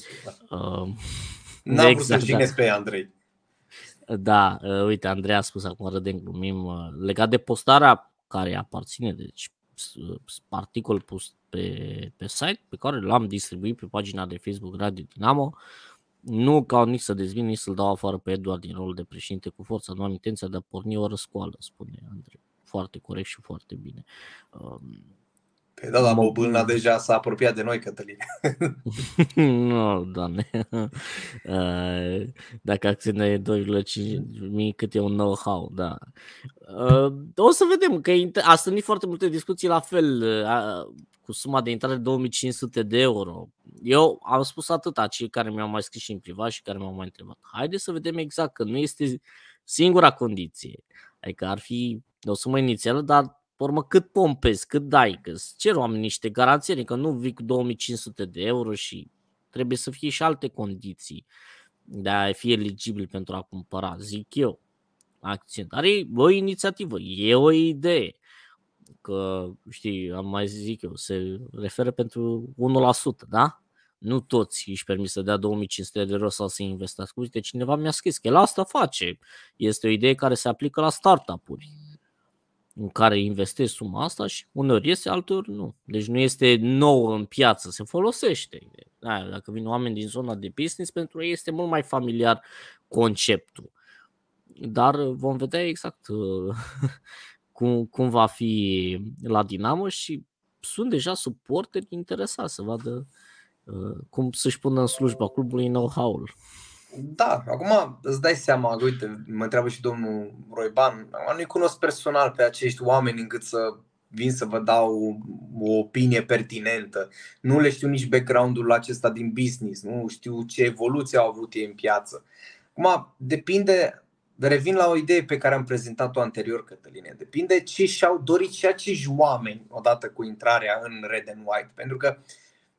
N-am vrut să-l jignesc pe Andrei. Da, uite, Andrei a spus acum, râdem, glumim, legat de postarea care aparține, deci articol pus pe site, pe care l-am distribuit pe pagina de Facebook Radio Dinamo. Nu caut nici să dezvin, nici să-l dau afară pe Eduard din rolul de președinte cu forța. Nu am intenția de a porni o răscoală, spune Andrei. Foarte corect și foarte bine. Păi da, dar Bobâlna deja s-a apropiat de noi, Cătălin. Nu, Doamne. Dacă acționezi 2,5 cât e un know-how, da. O să vedem, că a stârnit foarte multe discuții la fel, cu suma de intrare de 2500 de euro. Eu am spus atâta, cei care mi-au mai scris și în privat și care m-au mai întrebat. Haideți să vedem exact, că nu este singura condiție. Adică ar fi o sumă inițială, dar pe urmă, cât pompezi, cât dai, că îți cer oameni niște garanții, adică nu vii cu 2500 de euro și trebuie să fie și alte condiții de a fi eligibil pentru a cumpăra, zic eu, acțiuni. Dar e o inițiativă, e o idee, că, știi, am mai zic eu, se referă pentru 1%, da? Nu toți își permit să dea 2500 de euro sau să investească. Uite, cineva mi-a scris că el asta face. Este o idee care se aplică la startup-uri, în care investești suma asta și uneori iese, alteori nu. Deci nu este nou în piață, se folosește. Dacă vin oameni din zona de business, pentru ei este mult mai familiar conceptul. Dar vom vedea exact cum va fi la Dinamo și sunt deja suporteri interesați să vadă cum să-și pună în slujba clubului know-how-ul. Da, acum îți dai seama, uite, mă întreabă și domnul Roiban, nu-i cunosc personal pe acești oameni încât să vin să vă dau o opinie pertinentă. Nu le știu nici background-ul acesta din business, nu știu ce evoluție au avut ei în piață. Acum, depinde, revin la o idee pe care am prezentat-o anterior, Cătăline, depinde ce și-au dorit și acești oameni odată cu intrarea în Red and White, pentru că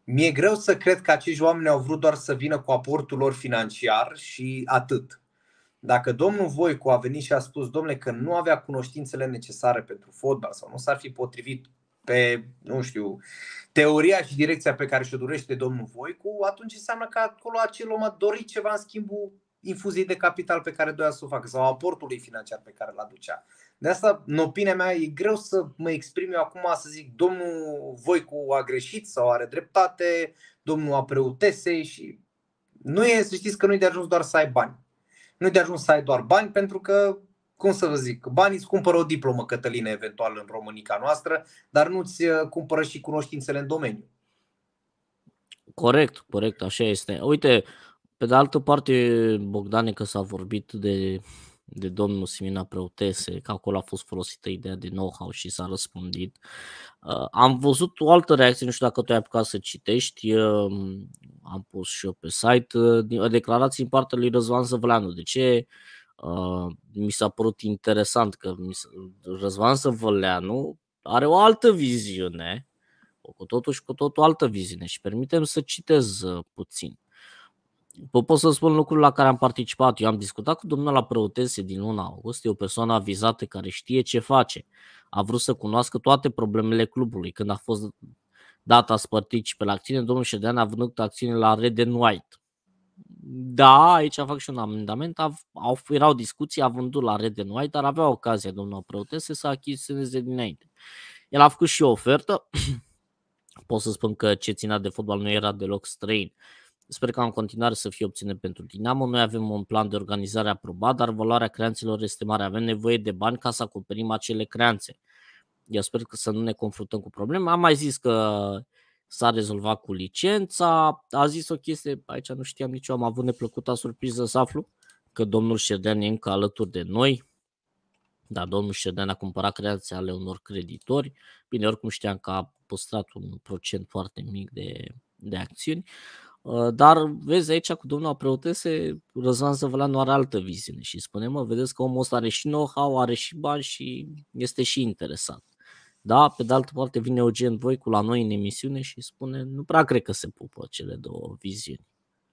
Mi-e greu să cred că acești oameni au vrut doar să vină cu aportul lor financiar și atât. Dacă domnul Voicu a venit și a spus, domnule, că nu avea cunoștințele necesare pentru fotbal sau nu s-ar fi potrivit pe, nu știu, teoria și direcția pe care și-o dorește domnul Voicu, atunci înseamnă că acolo acel om a dorit ceva în schimbul infuziei de capital pe care doia să o facă sau aportului financiar pe care îl aducea. De asta, în opinia mea, e greu să mă exprim eu acum să zic domnul Voicu a greșit sau are dreptate, domnul a preutese și nu e, să știți că nu e de ajuns doar să ai bani. Nu e de ajuns să ai doar bani pentru că, cum să vă zic, banii îți cumpără o diplomă, Cătăline, eventual în Românica noastră, dar nu-ți cumpără și cunoștințele în domeniu. Corect, așa este. Uite, pe de altă parte, Bogdane, că s-a vorbit de domnul Simina Preutese, că acolo a fost folosită ideea de know-how și s-a răspundit. Am văzut o altă reacție, nu știu dacă tu ai apucat să citești, am pus și eu pe site, o declarație în partea lui Răzvan Zăvăleanu. De ce? Mi s-a părut interesant că Răzvan Zăvăleanu are o altă viziune, cu totul altă viziune și permitem să citez puțin. Pot să spun lucruri la care am participat. Eu am discutat cu domnul la Preutese din luna august, e o persoană avizată care știe ce face. A vrut să cunoască toate problemele clubului. Când a fost data să participe la acțiune, domnul Ședean a vândut acțiune la Red and White. Da, aici fac și un amendament, erau discuții, a vândut la Red and White, dar avea ocazia domnul Preutese să achiziționeze dinainte. El a făcut și o ofertă, pot să spun că ce ținea de fotbal nu era deloc străin. Sper că în continuare să fie opțiune pentru Dinamo. Noi avem un plan de organizare aprobat, dar valoarea creanțelor este mare. Avem nevoie de bani ca să acoperim acele creanțe. Eu sper că să nu ne confruntăm cu probleme. Am mai zis că s-a rezolvat cu licența. A zis o chestie, aici nu știam nici eu, am avut neplăcuta surpriză să aflu că domnul Șerdean e încă alături de noi. Da, domnul Șerdean a cumpărat creanțe ale unor creditori. Bine, oricum știam că a păstrat un procent foarte mic de acțiuni. Dar vezi aici cu domnul Preutese, Răzvan Zăvăleanu are altă viziune și spune, vedeți că omul ăsta are și know-how, are și bani și este și interesat. Da, pe de altă parte vine Eugen Voicu la noi în emisiune și spune, nu prea cred că se pupă cele două viziuni.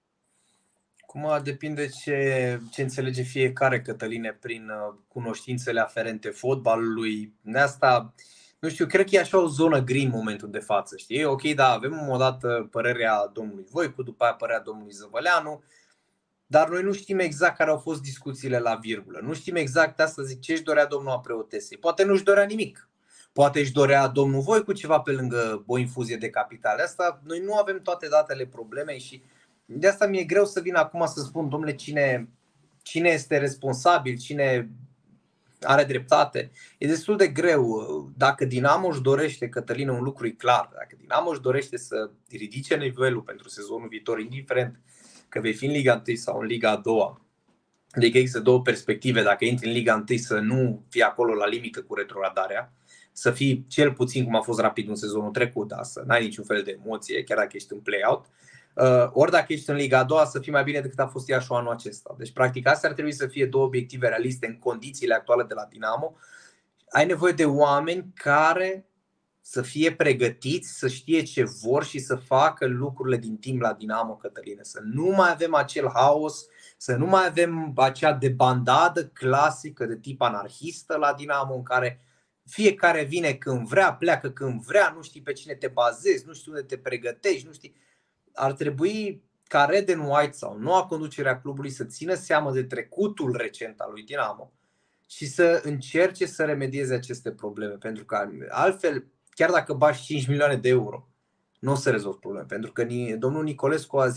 Acum depinde ce înțelege fiecare, Cătăline, prin cunoștințele aferente fotbalului. De asta, nu știu, cred că e așa o zonă gri în momentul de față, știi? Ok, da, avem odată părerea domnului Voicu, după aia părerea domnului Zăvăleanu, dar noi nu știm exact care au fost discuțiile la virgulă. Nu știm exact, asta zic, ce își dorea domnul Preutese. Poate nu își dorea nimic. Poate își dorea domnul Voicu ceva pe lângă o infuzie de capital. Asta noi nu avem toate datele problemei și de asta mi-e greu să vin acum să spun, domnule, cine este responsabil, cine are dreptate. E destul de greu. Dacă Dinamo își dorește, Cătălină, un lucru e clar. Dacă Dinamo își dorește să ridice nivelul pentru sezonul viitor, indiferent că vei fi în Liga 1 sau în Liga a doua, adică există două perspective. Dacă intri în Liga 1 să nu fii acolo la limită cu retrogradarea, să fii cel puțin cum a fost Rapid în sezonul trecut, da? Să n-ai niciun fel de emoție, chiar dacă ești în play-out. Ori dacă ești în Liga a doua, să fii mai bine decât a fost Iașu anul acesta. Deci practic astea ar trebui să fie două obiective realiste în condițiile actuale de la Dinamo. Ai nevoie de oameni care să fie pregătiți, să știe ce vor și să facă lucrurile din timp la Dinamo, Cătăline. Să nu mai avem acel haos, să nu mai avem acea debandadă clasică de tip anarhistă la Dinamo, în care fiecare vine când vrea, pleacă când vrea, nu știi pe cine te bazezi, nu știi unde te pregătești, nu știi. Ar trebui ca Red and White sau noua conducere a clubului să țină seama de trecutul recent al lui Dinamo și să încerce să remedieze aceste probleme. Pentru că altfel, chiar dacă bagi 5 milioane de euro, nu o să rezolvi probleme. Pentru că domnul Nicolescu a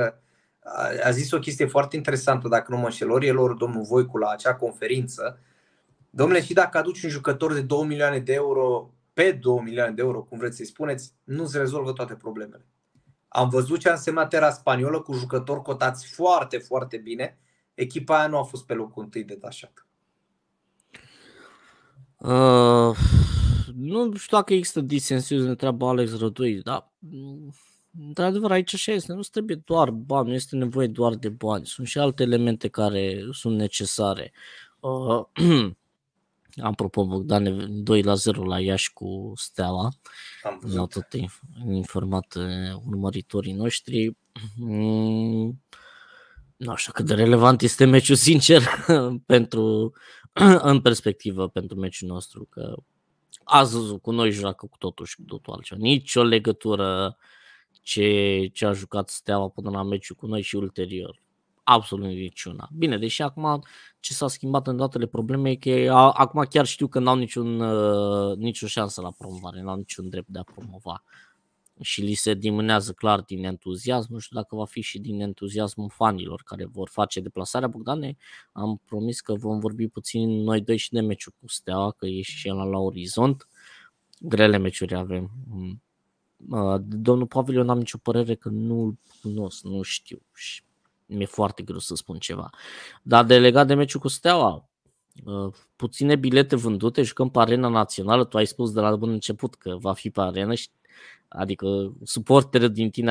zis o chestie foarte interesantă, dacă nu mă înșel, ori el, ori domnul Voicu la acea conferință. Dom'le, și dacă aduci un jucător de 2 milioane de euro, pe 2 milioane de euro, cum vreți să-i spuneți, nu se rezolvă toate problemele. Am văzut ce a însemnat era spaniolă cu jucători cotați foarte, foarte bine. Echipa aia nu a fost pe locul întâi detașată. Nu știu dacă există disensiuni, ne treabă Alex Rădui, dar într-adevăr aici așa este, nu trebuie doar bani, nu este nevoie doar de bani, sunt și alte elemente care sunt necesare. Apropo, Bogdan, 2-0 la Iași cu Steaua. Am văzut. Ne-au tot informat urmăritorii noștri. Nu știu cât de relevant este meciul, sincer, în perspectivă pentru meciul nostru, că azi cu noi joacă cu totul și cu totul altceva. Nici o legătură ce a jucat Steaua până la meciul cu noi și ulterior. Absolut niciuna. Bine, deși acum ce s-a schimbat în datele probleme e că acum chiar știu că n-au nicio șansă la promovare, n-au niciun drept de a promova. Și li se diminuează clar din entuziasm, nu știu dacă va fi și din entuziasmul fanilor care vor face deplasarea. Bogdane, am promis că vom vorbi puțin noi doi și de meciul cu Steaua, că e și el la orizont. Grele meciuri avem. Domnul Pavilion, am nicio părere că nu-l cunosc, nu știu și mi-e foarte greu să spun ceva. Dar de legat de meciul cu Steaua, puține bilete vândute, jucăm pe Arena Națională, tu ai spus de la bun început că va fi pe arenă, adică suporterul din tine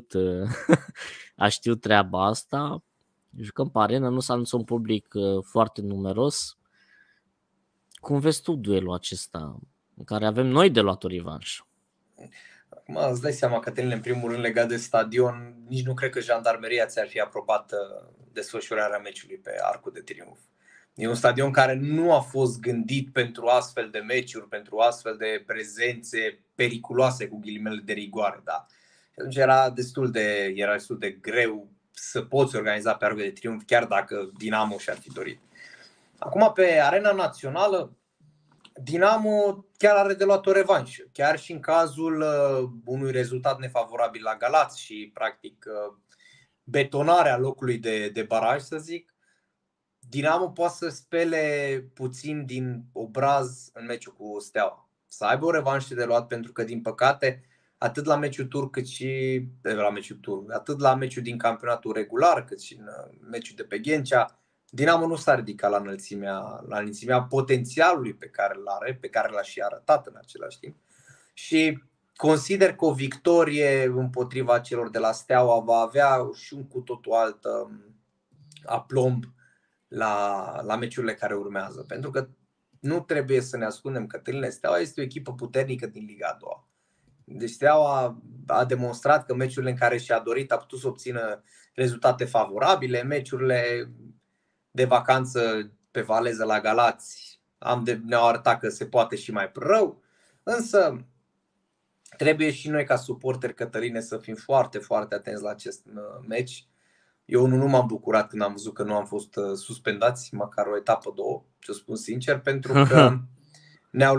a știut treaba asta, jucăm pe arenă, nu s-a anunțat un public foarte numeros. Cum vezi tu duelul acesta în care avem noi de luat o revanș? Acum îți dai seama, Cătălin, în primul rând legat de stadion, nici nu cred că jandarmeria ți-ar fi aprobat desfășurarea meciului pe Arcul de Triunf. E un stadion care nu a fost gândit pentru astfel de meciuri, pentru astfel de prezențe periculoase, cu ghilimele de rigoare. Da. Și atunci era destul de greu să poți organiza pe Arcul de Triunf, chiar dacă Dinamo și-ar fi dorit. Acum, pe Arena Națională, Dinamo chiar are de luat o revanșă, chiar și în cazul unui rezultat nefavorabil la Galați și practic betonarea locului de baraj, să zic. Dinamo poate să spele puțin din obraz în meciul cu Steaua. Să aibă o revanșă de luat, pentru că, din păcate, atât la meciul tur cât și atât la meciul din campionatul regular, cât și în meciul de pe Ghencea, Dinamo nu s-a ridicat la înălțimea potențialului pe care îl are, pe care l-a și arătat în același timp. Și consider că o victorie împotriva celor de la Steaua va avea și un cu totul alt aplomb la meciurile care urmează. Pentru că nu trebuie să ne ascundem, Cătăline, Steaua este o echipă puternică din Liga a doua. Deci Steaua a demonstrat că meciurile în care și-a dorit a putut să obțină rezultate favorabile. Meciurile de vacanță pe Valeză la Galați ne-au arătat că se poate și mai rău. Însă trebuie și noi ca suporteri, Cătăline, să fim foarte, foarte atenți la acest meci. Eu nu m-am bucurat când am văzut că nu am fost suspendați măcar o etapă, două, ce spun sincer, pentru că ne-au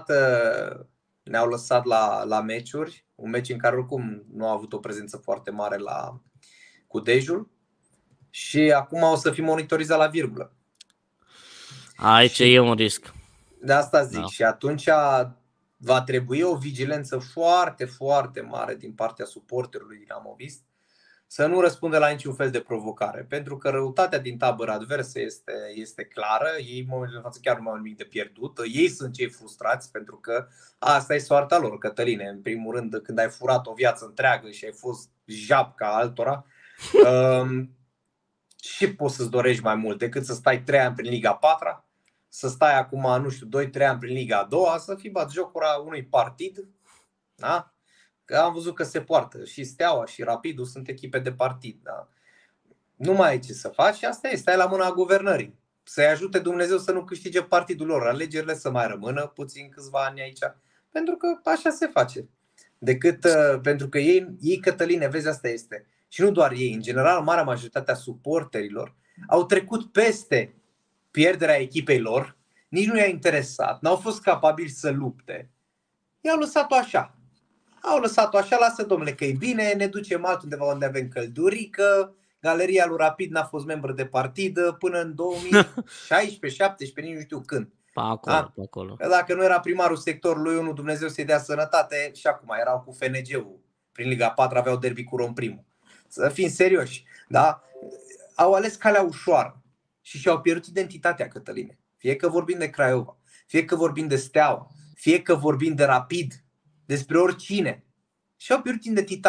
lăsat la meciuri, un meci în care oricum nu a avut o prezență foarte mare cu Dejul, și acum o să fim monitorizați la virgulă. Aici e un risc. De asta zic. Da. Și atunci va trebui o vigilență foarte, foarte mare din partea suporterului dinamovist să nu răspundă la niciun fel de provocare. Pentru că răutatea din tabăra adversă este clară. Ei în momentul de față chiar nu au nimic de pierdut. Ei sunt cei frustrați, pentru că asta e soarta lor, Cătăline. În primul rând, când ai furat o viață întreagă și ai fost japca altora, și poți să-ți dorești mai mult decât să stai 3 ani prin Liga 4, să stai acum, nu știu, 2-3 ani prin Liga a 2, să fii batjocura unui partid. Da? Că am văzut că se poartă. Și Steaua și Rapidul sunt echipe de partid. Da? Nu mai ai ce să faci și asta e. Stai la mâna guvernării. Să-i ajute Dumnezeu să nu câștige partidul lor. Alegerile să mai rămână puțin câțiva ani aici. Pentru că așa se face. Pentru că ei, Cătăline, vezi, asta este. Și nu doar ei, în general, marea majoritate a suporterilor au trecut peste pierderea echipei lor, nici nu i-a interesat, n-au fost capabili să lupte. I-au lăsat-o așa. Lasă, domnule, că e bine, ne ducem altundeva unde avem căldurică. Galeria lui Rapid n-a fost membru de partid până în 2016-17, nici nu știu când. Pe acolo. Că dacă nu era primarul sectorului 1, Dumnezeu să-i dea sănătate, și acum erau cu FNG-ul. Prin Liga 4 aveau derby cu Romprimul. Să fim serioși, da? Au ales calea ușoară și și-au pierdut identitatea, Cătăline. Fie că vorbim de Craiova, fie că vorbim de Steaua, fie că vorbim de Rapid, despre oricine. Și-au pierdut identitatea.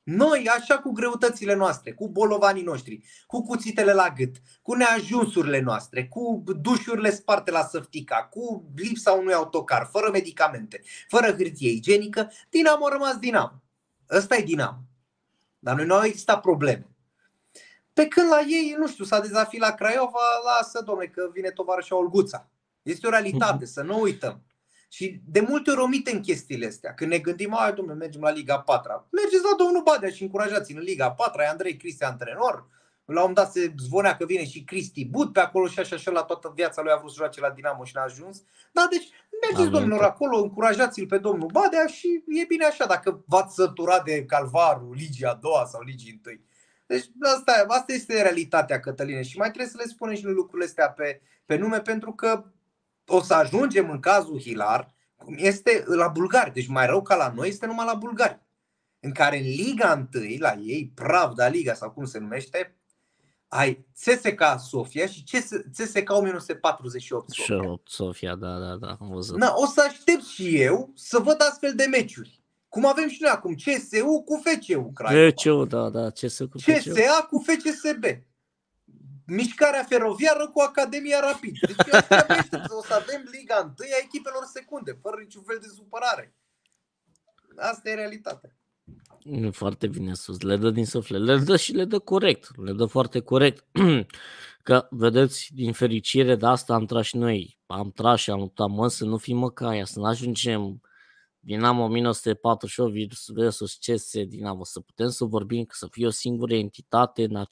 Noi, așa, cu greutățile noastre, cu bolovanii noștri, cu cuțitele la gât, cu neajunsurile noastre, cu dușurile sparte la săftica, cu lipsa unui autocar, fără medicamente, fără hârtie igienică, Dinamo a rămas Dinamo. Ăsta e Dinamo. Dar noi nu au existat probleme. Pe când la ei, nu știu, s-a dezafiat Craiova, lasă, dom'le, că vine tovarășa Olguța. Este o realitate, să nu uităm. Și de multe ori omitem chestiile astea. Când ne gândim, ai, dom'le, mergem la Liga 4. Mergeți la domnul Badea și încurajați-l în Liga 4. E Andrei Cristi antrenor. La un moment dat se zvonea că vine și Cristi But pe acolo și așa la toată viața lui a vrut să joace la Dinamo și n-a ajuns. Da, deci mergeți, domnilor, acolo, încurajați-l pe domnul Badea și e bine așa, dacă v-ați săturat de calvarul Ligii a doua sau Ligii 1. Deci asta este realitatea, Cătăline, și mai trebuie să le spunem și noi lucrurile astea pe nume, pentru că o să ajungem în cazul Hilar, cum este la bulgari, deci mai rău ca la noi este numai la bulgari, în care în Liga 1, la ei, Pravda Liga sau cum se numește, ai CSKA Sofia și CSKA 1948 Sofia. Sofia, da, am văzut. O să aștept și eu să văd astfel de meciuri. Cum avem și noi acum, CSU cu FCU Craiova. FCU, da, CSU cu FCU. CSA cu FCSB. Mișcarea feroviară cu Academia Rapid. Deci o să avem Liga 1 a echipelor secunde, fără niciun fel de supărare. Asta e realitatea. Foarte bine sus, le dă din suflet, le dă și le dă corect, le dă foarte corect. Că, vedeți, din fericire de asta am tras și noi, am tras și am luptat, să nu fim măcaia, să nu ajungem Dinamo 1948 versus CS Dinamo, să putem să vorbim, să fie o singură entitate în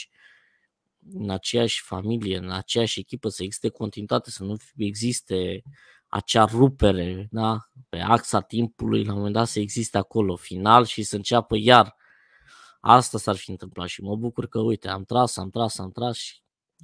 aceeași familie, în aceeași echipă, să existe continuitate, să nu existe acea rupere, da? Pe axa timpului, la un moment dat să existe acolo final și să înceapă iar. Asta s-ar fi întâmplat și mă bucur că, uite, am tras și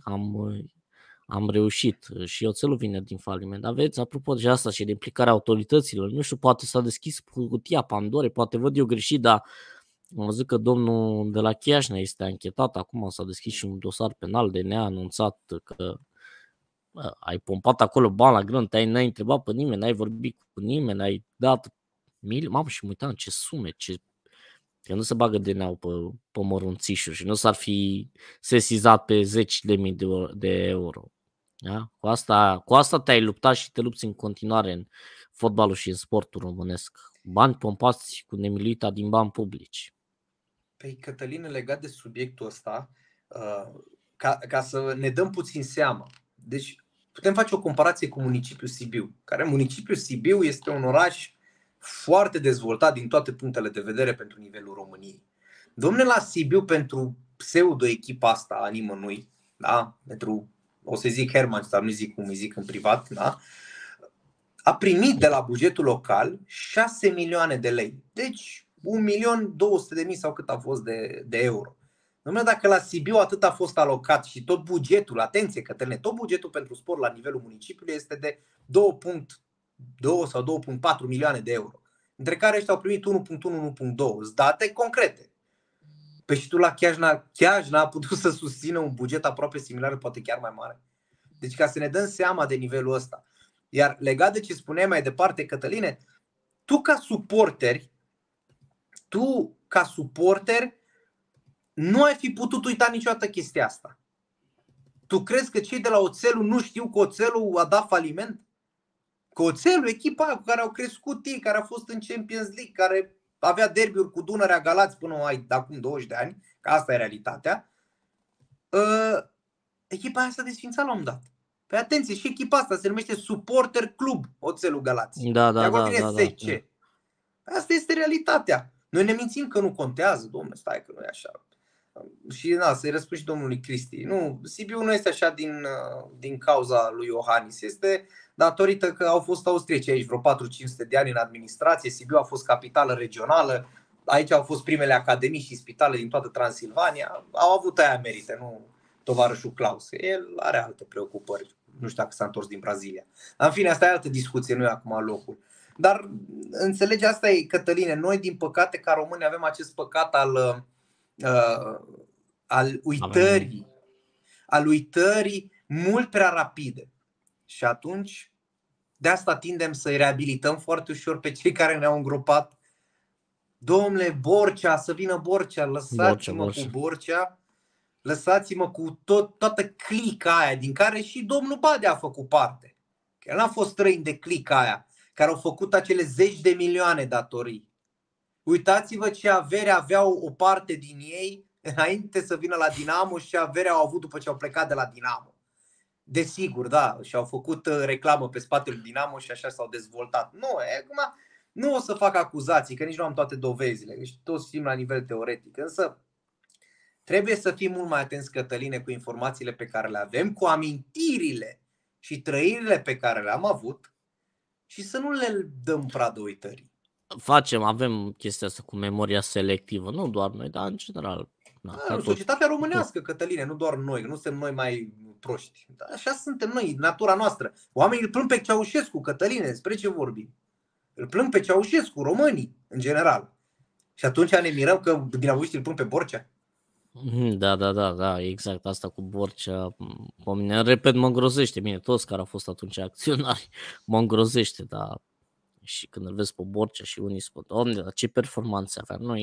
am reușit. Și oțelul vine din faliment. Dar vedeți, apropo de asta și de implicarea autorităților, nu știu, poate s-a deschis cutia Pandorei, poate văd eu greșit, dar am văzut că domnul de la Chiajna este anchetat, acum s-a deschis și un dosar penal de neanunțat că ai pompat acolo bani la grând, n-ai întrebat pe nimeni, n-ai vorbit cu nimeni, ai dat mamă, și mă uitam ce sume, că nu se bagă DNA-ul pe mărunțișuri și nu s-ar fi sesizat pe 10.000 de euro. Da? Cu asta te-ai luptat și te lupți în continuare în fotbalul și în sportul românesc. Bani pompați cu nemiluita din bani publici. Păi, Cătăline, legat de subiectul ăsta, ca să ne dăm puțin seama. Deci putem face o comparație cu municipiul Sibiu, care municipiul Sibiu este un oraș foarte dezvoltat din toate punctele de vedere pentru nivelul României. Dom'le, la Sibiu, pentru pseudo-echipa asta a nimănui, da? Pentru, o să zic Herman, dar nu zic cum îi zic în privat, da? A primit de la bugetul local 6 milioane de lei. Deci 1.200.000 sau cât a fost de euro. Dom'le, dacă la Sibiu atât a fost alocat și tot bugetul, atenție Cătăline, tot bugetul pentru sport la nivelul municipiului este de 2,2 sau 2,4 milioane de euro, între care ăștia au primit 1,1-1,2, date concrete. Păi și tu la Chiajna a putut să susțină un buget aproape similar, poate chiar mai mare. Deci ca să ne dăm seama de nivelul ăsta. Iar legat de ce spuneai mai departe, Cătăline, tu ca suporter nu ai fi putut uita niciodată chestia asta. Tu crezi că cei de la Oțelul nu știu că Oțelul a dat faliment? Că Oțelul, echipa aia cu care au crescut ei, care a fost în Champions League, care avea derbiuri cu Dunărea Galați până acum 20 de ani, că asta e realitatea, echipa aia s-a desfințat la un dat. Păi atenție, și echipa asta se numește Suporter Club Oțelul Galați. Da. Asta este realitatea. Noi ne mințim că nu contează, domnule, stai că nu e așa. Și să-i răspund și domnului Cristi. Nu, Sibiu nu este așa din cauza lui Iohannis. Este datorită că au fost austrieci aici vreo 400-500 de ani în administrație. Sibiu a fost capitală regională. Aici au fost primele academii și spitale din toată Transilvania. Au avut aia merite, nu tovarășul Claus. El are alte preocupări. Nu știu dacă s-a întors din Brazilia. În fine, asta e altă discuție, nu e acum locul. Dar înțelege, asta e, Cătăline. Noi, din păcate, ca români, avem acest păcat al uitării mult prea rapide. Și atunci de asta tindem să-i reabilităm foarte ușor pe cei care ne-au îngropat Domnule, Borcea, să vină Borcea, lăsați-mă cu Borcea, lăsați-mă cu toată clica aia din care și domnul Badea a făcut parte. Că el n-a fost străin de clica aia, care au făcut acele 10 de milioane datorii. Uitați-vă ce avere aveau o parte din ei înainte să vină la Dinamo și ce avere au avut după ce au plecat de la Dinamo. Desigur, da, și-au făcut reclamă pe spatele Dinamo și așa s-au dezvoltat. Nu, acum nu o să fac acuzații, că nici nu am toate dovezile, deci toți știm la nivel teoretic, însă trebuie să fim mult mai atenți, Cătăline, cu informațiile pe care le avem, cu amintirile și trăirile pe care le-am avut și să nu le dăm pradă uitării. Avem chestia asta cu memoria selectivă, nu doar noi, dar în general. Societatea românească, Cătăline, nu doar noi, nu suntem noi mai proști. Așa suntem noi, natura noastră. Oamenii îl plâng pe Ceaușescu, Cătăline, despre ce vorbim? Îl plâng pe Ceaușescu, românii, în general. Și atunci ne mirăm că dinamoviștii îl plâng pe Borcea? Da, exact, asta cu Borcea, repet, mă îngrozește, bine, toți care au fost atunci acționari, mă îngrozește, dar și când îl vezi pe Borcea și unii spun, Doamne, dar ce performanțe avea, nu,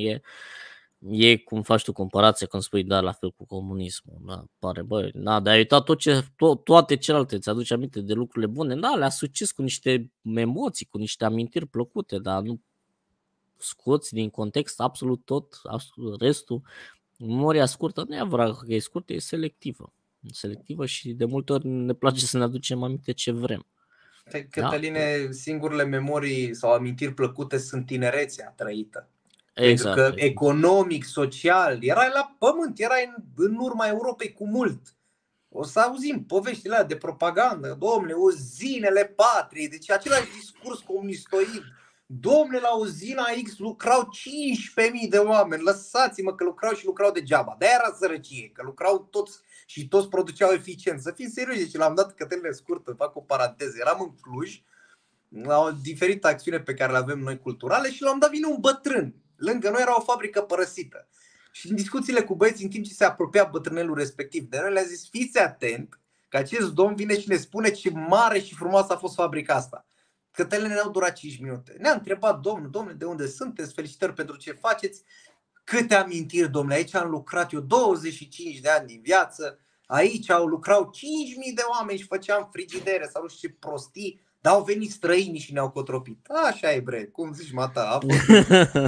e cum faci tu comparație când spui, da, la fel cu comunismul, da, pare, dar ai uitat toate celelalte, ți-aduci aminte de lucrurile bune, da, le asociezi cu niște emoții, cu niște amintiri plăcute, dar nu scoți din context absolut tot, restul. Memoria scurtă nu e adevărat că e scurtă, e selectivă și de multe ori ne place să ne aducem aminte ce vrem. Cătăline, singurele memorii sau amintiri plăcute sunt tinerețea trăită. Exact. Pentru că economic, social, erai la pământ, erai în urma Europei cu mult. O să auzim poveștile alea de propagandă, domnule, uzinele patriei, deci același discurs comunistoid. Domnule, la uzina X lucrau 15.000 de oameni, lăsați-mă că lucrau degeaba. De-aia era sărăcie, că lucrau toți și toți produceau eficient. Să fim serioși, deci l-am dat Cătăline scurtă, fac o paranteză. Eram în Cluj, la o diferită acțiune pe care le avem noi culturale și l-am dat vine un bătrân. Lângă noi era o fabrică părăsită. Și în discuțiile cu băieții, în timp ce se apropia bătrânelul respectiv de noi, le-a zis, fiți atent că acest domn vine și ne spune ce mare și frumoasă a fost fabrica asta. Cătăline ne-au durat 5 minute. Ne-a întrebat domnule, de unde sunteți? Felicitări pentru ce faceți. Câte amintiri, domnule, aici am lucrat eu 25 de ani din viață. Aici lucrau 5.000 de oameni și făceam frigidere sau nu știu ce prostii. Dar au venit străinii și ne-au cotropit. Așa e, bre, cum zici, mata, a fost.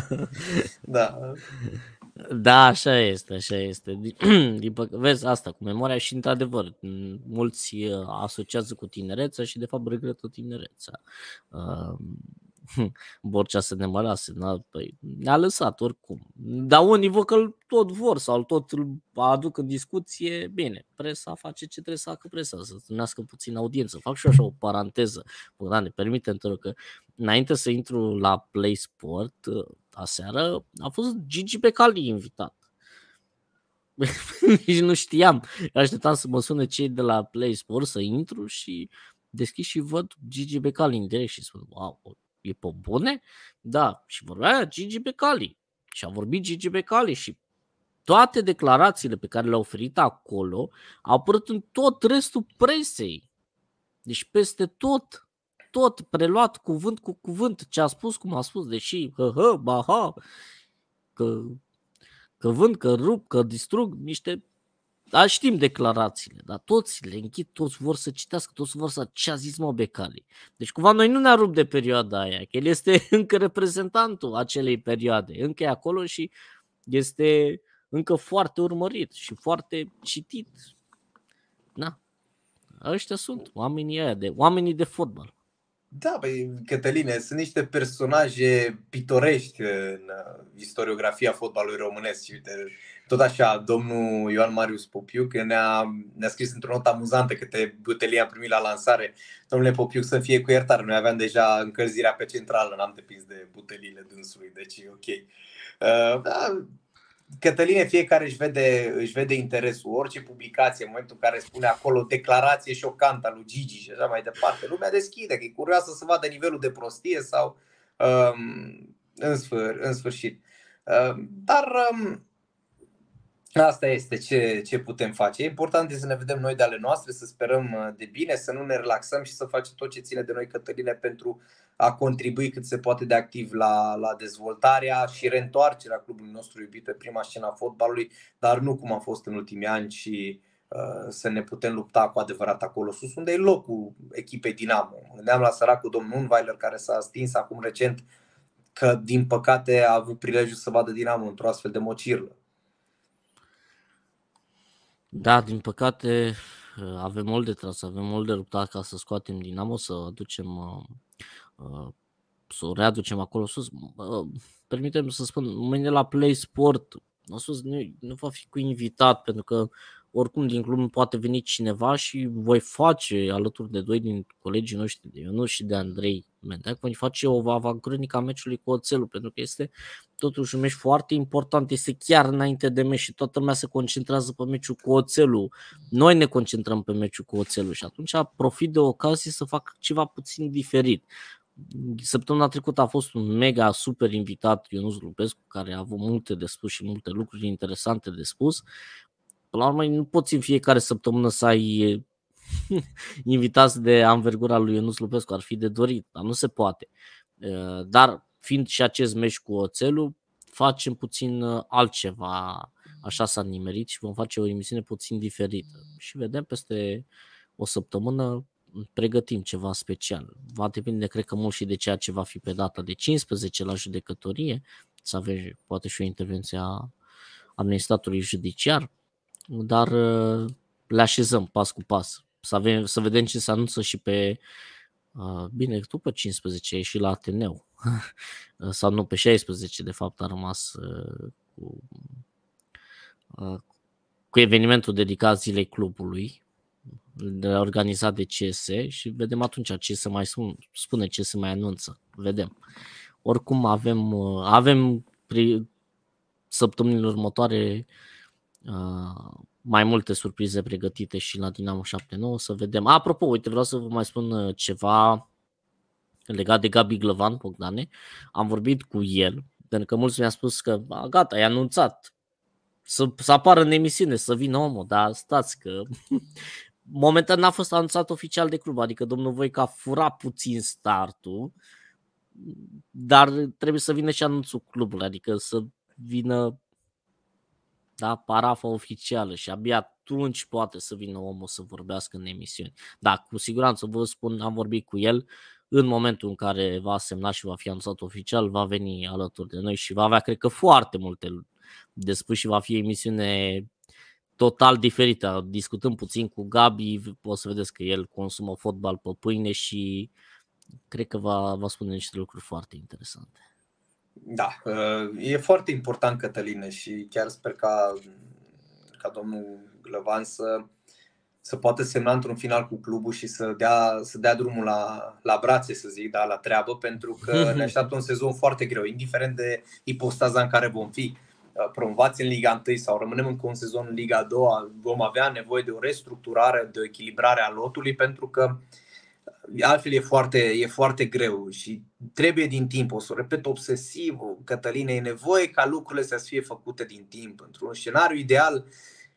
Da. Da, așa este. Vezi asta cu memoria și într-adevăr, mulți asociază cu tinerețea și de fapt regretă tinerețea. Borcea să ne mărase, ne-a lăsat oricum. Dar unii văd că tot vor sau tot îl aduc în discuție. Bine, presa face ce trebuie să facă presa, să întâlnească puțin audiență. Fac și așa o paranteză. Bogdan, permite-mi că înainte să intru la Play Sport, aseară a fost Gigi Becali invitat. Nici nu știam. Eu așteptam să mă sune cei de la Play Sport să intru și deschid și văd Gigi Becali în direct și spun, wow, e pe bune? Da, și vorbea Gigi Becali. Și a vorbit Gigi Becali și toate declarațiile pe care le-a oferit acolo au apărut în tot restul presei. Deci peste tot preluat cuvânt cu cuvânt ce a spus, cum a spus, deși baha, că vând, că rup, că distrug niște... Dar știm declarațiile, dar toți le închid, toți vor să citească, toți vor să ce a zis Becali. Deci cumva noi nu ne-am rupt de perioada aia, că el este încă reprezentantul acelei perioade, încă e acolo și este încă foarte urmărit și foarte citit. Na, ăștia sunt oamenii de fotbal. Da, băi, Cătăline, sunt niște personaje pitorești în istoriografia fotbalului românesc. Și uite, tot așa, domnul Ioan Marius Popiuc ne-a scris într-o notă amuzantă câte butelii am primit la lansare. Domnule Popiuc, să fie cu iertare, noi aveam deja încălzirea pe centrală, n-am depins de buteliile dânsului, deci e ok. Da, Cătăline, fiecare își vede interesul. Orice publicație, în momentul în care spune acolo declarație șocantă a lui Gigi și așa mai departe, lumea deschide, că e curioasă să vadă nivelul de prostie sau în sfârșit. Dar Asta este ce putem face. E important să ne vedem noi de ale noastre, să sperăm de bine, să nu ne relaxăm și să facem tot ce ține de noi, Cătăline, pentru a contribui cât se poate de activ la dezvoltarea și reîntoarcerea clubului nostru iubit pe prima scenă a fotbalului, dar nu cum a fost în ultimii ani, și să ne putem lupta cu adevărat acolo sus, unde e locul echipei Dinamo. Mă gândeam la săracul domnul Unweiler, care s-a stins acum recent, că din păcate a avut prilejul să vadă Dinamo într-o astfel de mocirlă. Da, din păcate avem mult de tras, avem mult de luptat ca să scoatem Dinamo, să aducem, să o readucem acolo sus. Permitem să spun, mâine la Play Sport, sus nu va fi cu invitat, pentru că oricum din club poate veni cineva și voi face alături de doi din colegii noștri, de Ionut și de Andrei Mendeac, voi face o avancronică a meciului cu Oțelul, pentru că este totuși un meci foarte important, este chiar înainte de meci și toată lumea se concentrează pe meciul cu Oțelul. Noi ne concentrăm pe meciul cu Oțelul și atunci profit de ocazie să fac ceva puțin diferit. Săptămâna trecută a fost un mega super invitat, Ionuț Lupescu, care a avut multe de spus și multe lucruri interesante de spus. Până la urmă, nu poți în fiecare săptămână să ai invitați de anvergura lui Ionuț Lupescu, ar fi de dorit, dar nu se poate. Dar fiind și acest meci cu Oțelul, facem puțin altceva, așa s-a nimerit, și vom face o emisiune puțin diferită. Și vedem peste o săptămână, pregătim ceva special. Va depinde, cred că, mult și de ceea ce va fi pe data de 15 la judecătorie, să avem poate și o intervenție a administratorului judiciar, dar le așezăm pas cu pas. Să vedem ce se anunță și pe... Bine, după 15 e și la Ateneu. Sau nu, pe 16 de fapt a rămas cu evenimentul dedicat zilei clubului, organizat de CS, și vedem atunci ce se mai spune, ce se mai anunță. Vedem. Oricum avem săptămânile următoare mai multe surprize pregătite și la Dinamo 7-9, să vedem. Apropo, uite, vreau să vă mai spun ceva legat de Gabi Glăvan, Bogdane. Am vorbit cu el, pentru că mulți mi-a spus că gata, e anunțat să apară în emisiune, să vină omul, dar stați că momentan n-a fost anunțat oficial de club, adică domnul Voica a furat puțin startul, dar trebuie să vină și anunțul clubului, adică să vină, da, parafa oficială, și abia atunci poate să vină omul să vorbească în emisiune. Da, cu siguranță vă spun, am vorbit cu el, în momentul în care va semna și va fi anunțat oficial, va veni alături de noi și va avea, cred că, foarte multe de spus și va fi emisiune total diferită. Discutăm puțin cu Gabi, o să vedeți că el consumă fotbal pe pâine și cred că va spune niște lucruri foarte interesante. Da, e foarte important, Cătăline, și chiar sper ca domnul Glăvan să poată semna într-un final cu clubul și să dea drumul la brațe, să zic, da, la treabă, pentru că ne așteaptă un sezon foarte greu, indiferent de ipostaza în care vom fi. Promovați în Liga 1 sau rămânem încă un sezon în Liga 2, vom avea nevoie de o restructurare, de o echilibrare a lotului, pentru că altfel e foarte greu și trebuie din timp. O să o repet obsesiv, Cătăline, e nevoie ca lucrurile să fie făcute din timp. Într-un scenariu ideal,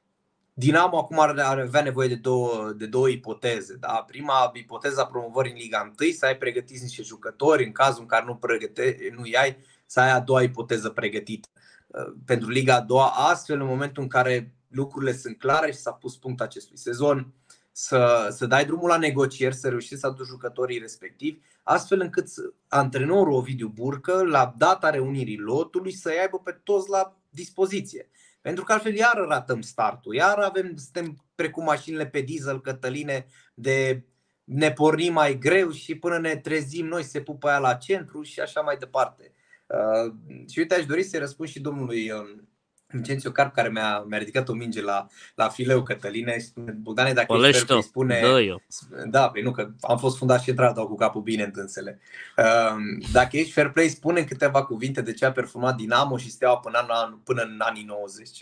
Dinamo acum ar avea nevoie de două ipoteze. Da? Prima, ipoteza promovării în Liga 1, să ai pregătiți niște jucători, în cazul în care nu ai, să ai a doua ipoteză pregătită pentru Liga a doua, astfel în momentul în care lucrurile sunt clare și s-a pus punct acestui sezon, să dai drumul la negocieri, să reușești să aduci jucătorii respectivi, astfel încât antrenorul Ovidiu Burcă, la data reunirii lotului, să-i aibă pe toți la dispoziție. Pentru că altfel iar ratăm startul, iar suntem precum mașinile pe diesel, Cătăline, de ne pornim mai greu și până ne trezim noi se pupă aia la centru și așa mai departe. Și uite, aș dori să-i răspund și domnului Vincențiu Carp, care mi-a ridicat o minge la fileu, Cătăline, și spune: Bogdane, dacă ești fair, îi spune... Da, nu, că am fost fundat central, dau cu capul bine în dânsele. Dacă ești fair play, spune câteva cuvinte de ce a performat Dinamo și Steaua până în anii 90.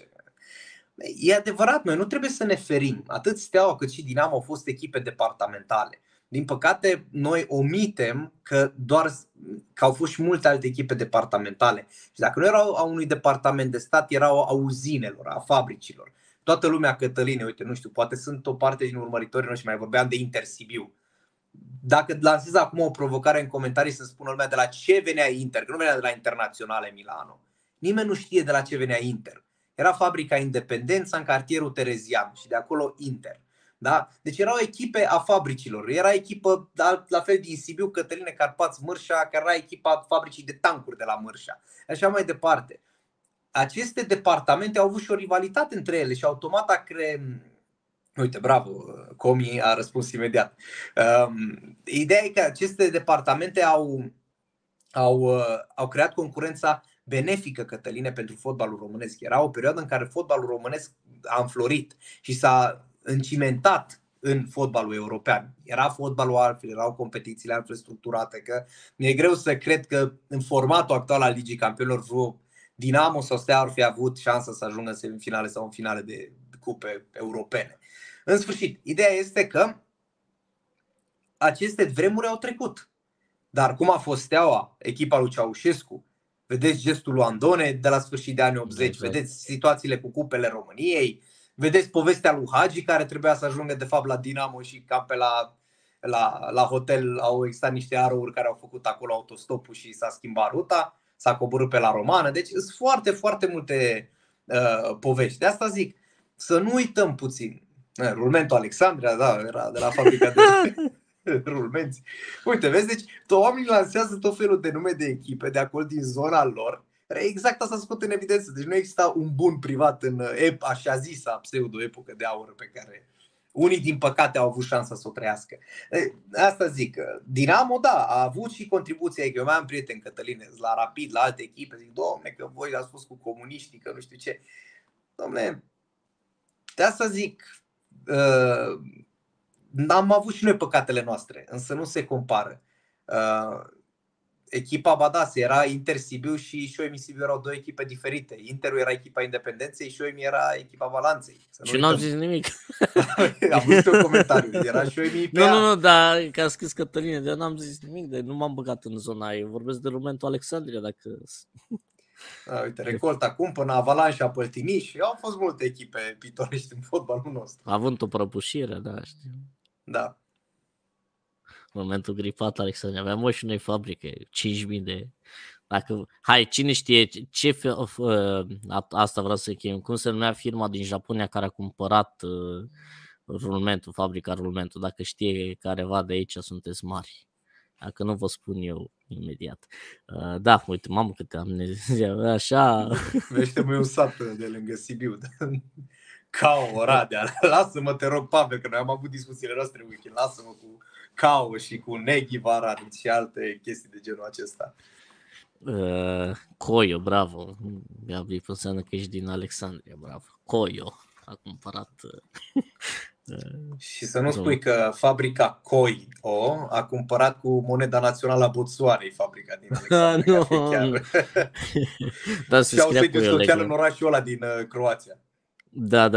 E adevărat, noi nu trebuie să ne ferim. Atât Steaua cât și Dinamo au fost echipe departamentale. Din păcate, noi omitem că au fost și multe alte echipe departamentale. Și dacă nu erau a unui departament de stat, erau a uzinelor, a fabricilor. Toată lumea, Cătăline, uite, nu știu, poate sunt o parte din urmăritorii noștri, mai vorbeam de Inter Sibiu. Dacă lansez acum o provocare în comentarii să spună lumea de la ce venea Inter, că nu venea de la Internaționale Milano. Nimeni nu știe de la ce venea Inter. Era fabrica Independența în cartierul Terezian și de acolo Inter. Da? Deci erau echipe a fabricilor. Era echipă la fel din Sibiu, Cătăline, Carpați, Mârșa, care era echipa fabricii de tancuri de la Mârșa. Așa mai departe. Aceste departamente au avut și o rivalitate între ele și automat Uite, bravo, Comi a răspuns imediat. Ideea e că aceste departamente au creat concurența benefică, Cătăline, pentru fotbalul românesc. Era o perioadă în care fotbalul românesc a înflorit și s-a încimentat în fotbalul european. Era fotbalul altfel, erau competițiile altfel structurate, că mi-e greu să cred că în formatul actual al Ligii Campionilor vreo Dinamo sau Steaua ar fi avut șansa să ajungă în semifinale sau în finale de cupe europene. În sfârșit, ideea este că aceste vremuri au trecut. Dar cum a fost Steaua, echipa lui Ceaușescu, vedeți gestul lui Andone de la sfârșit de anii 80, exact. Vedeți situațiile cu cupele României, vedeți povestea lui Hagi care trebuia să ajungă de fapt la Dinamo și cam pe la hotel au existat niște arouri care au făcut acolo autostopul și s-a schimbat ruta, s-a coborât pe la Romană. Deci sunt foarte, foarte multe povești. De asta zic, să nu uităm puțin. Rulmentul Alexandria, da, era de la fabrica de rulmenți. Uite, vezi, deci oamenii lansează tot felul de nume de echipe de acolo din zona lor. Exact asta scot în evidență. Deci nu exista un bun privat în așa zisa pseudo-epocă de aur pe care unii din păcate au avut șansa să o trăiască. Asta zic, Dinamo, da, a avut și contribuția ei, că eu mai am prieteni, Cătăline, la Rapid, la alte echipe, zic, domne, că voi ați fost cu comuniștii, că nu știu ce. Domne, de asta zic, am avut și noi păcatele noastre, însă nu se compară. Echipa Badase era Inter Sibiu și Șoimi Sibiu erau două echipe diferite. Interul era echipa Independenței și Șoimi era echipa Balanței. Și n-am zis nimic. Am văzut un comentariu, era Șoimi pe Nu, dar că a scris Cătăline, de n-am zis nimic, de nu m-am băgat în zona aia. Vorbesc de Rulmentul Alexandria, dacă... Uite, Recolta Cumpăna, Avalanșa, Păltiniș, au fost multe echipe pitorești în fotbalul nostru. Având o prăbușire, da, știu. Da. Momentul gripat, Alexandria, aveam și noi fabrică, 5.000 de... Dacă... Hai, cine știe ce asta vreau să chem, cum se numea firma din Japonia care a cumpărat rulmentul, fabrica rulmentul, dacă știe careva de aici, sunteți mari. Dacă nu vă spun eu imediat. Da, uite, mamă câte amnezie, așa... Vește-mă un sat de lângă Sibiu. Cao, Oradea. Lasă-mă, te rog, Pavel, că noi am avut discuțiile noastre weekend. Lasă-mă cu Cao și cu Neghi, Varadin și alte chestii de genul acesta. Coio, bravo. Gabriel, înseamnă că ești din Alexandria, bravo. Coio a cumpărat... Și să nu spui că fabrica Coio a cumpărat cu moneda națională a Botswanei fabrica din Alexandria. Nu. Da, și au sediu social în orașul ăla din Croația. Da.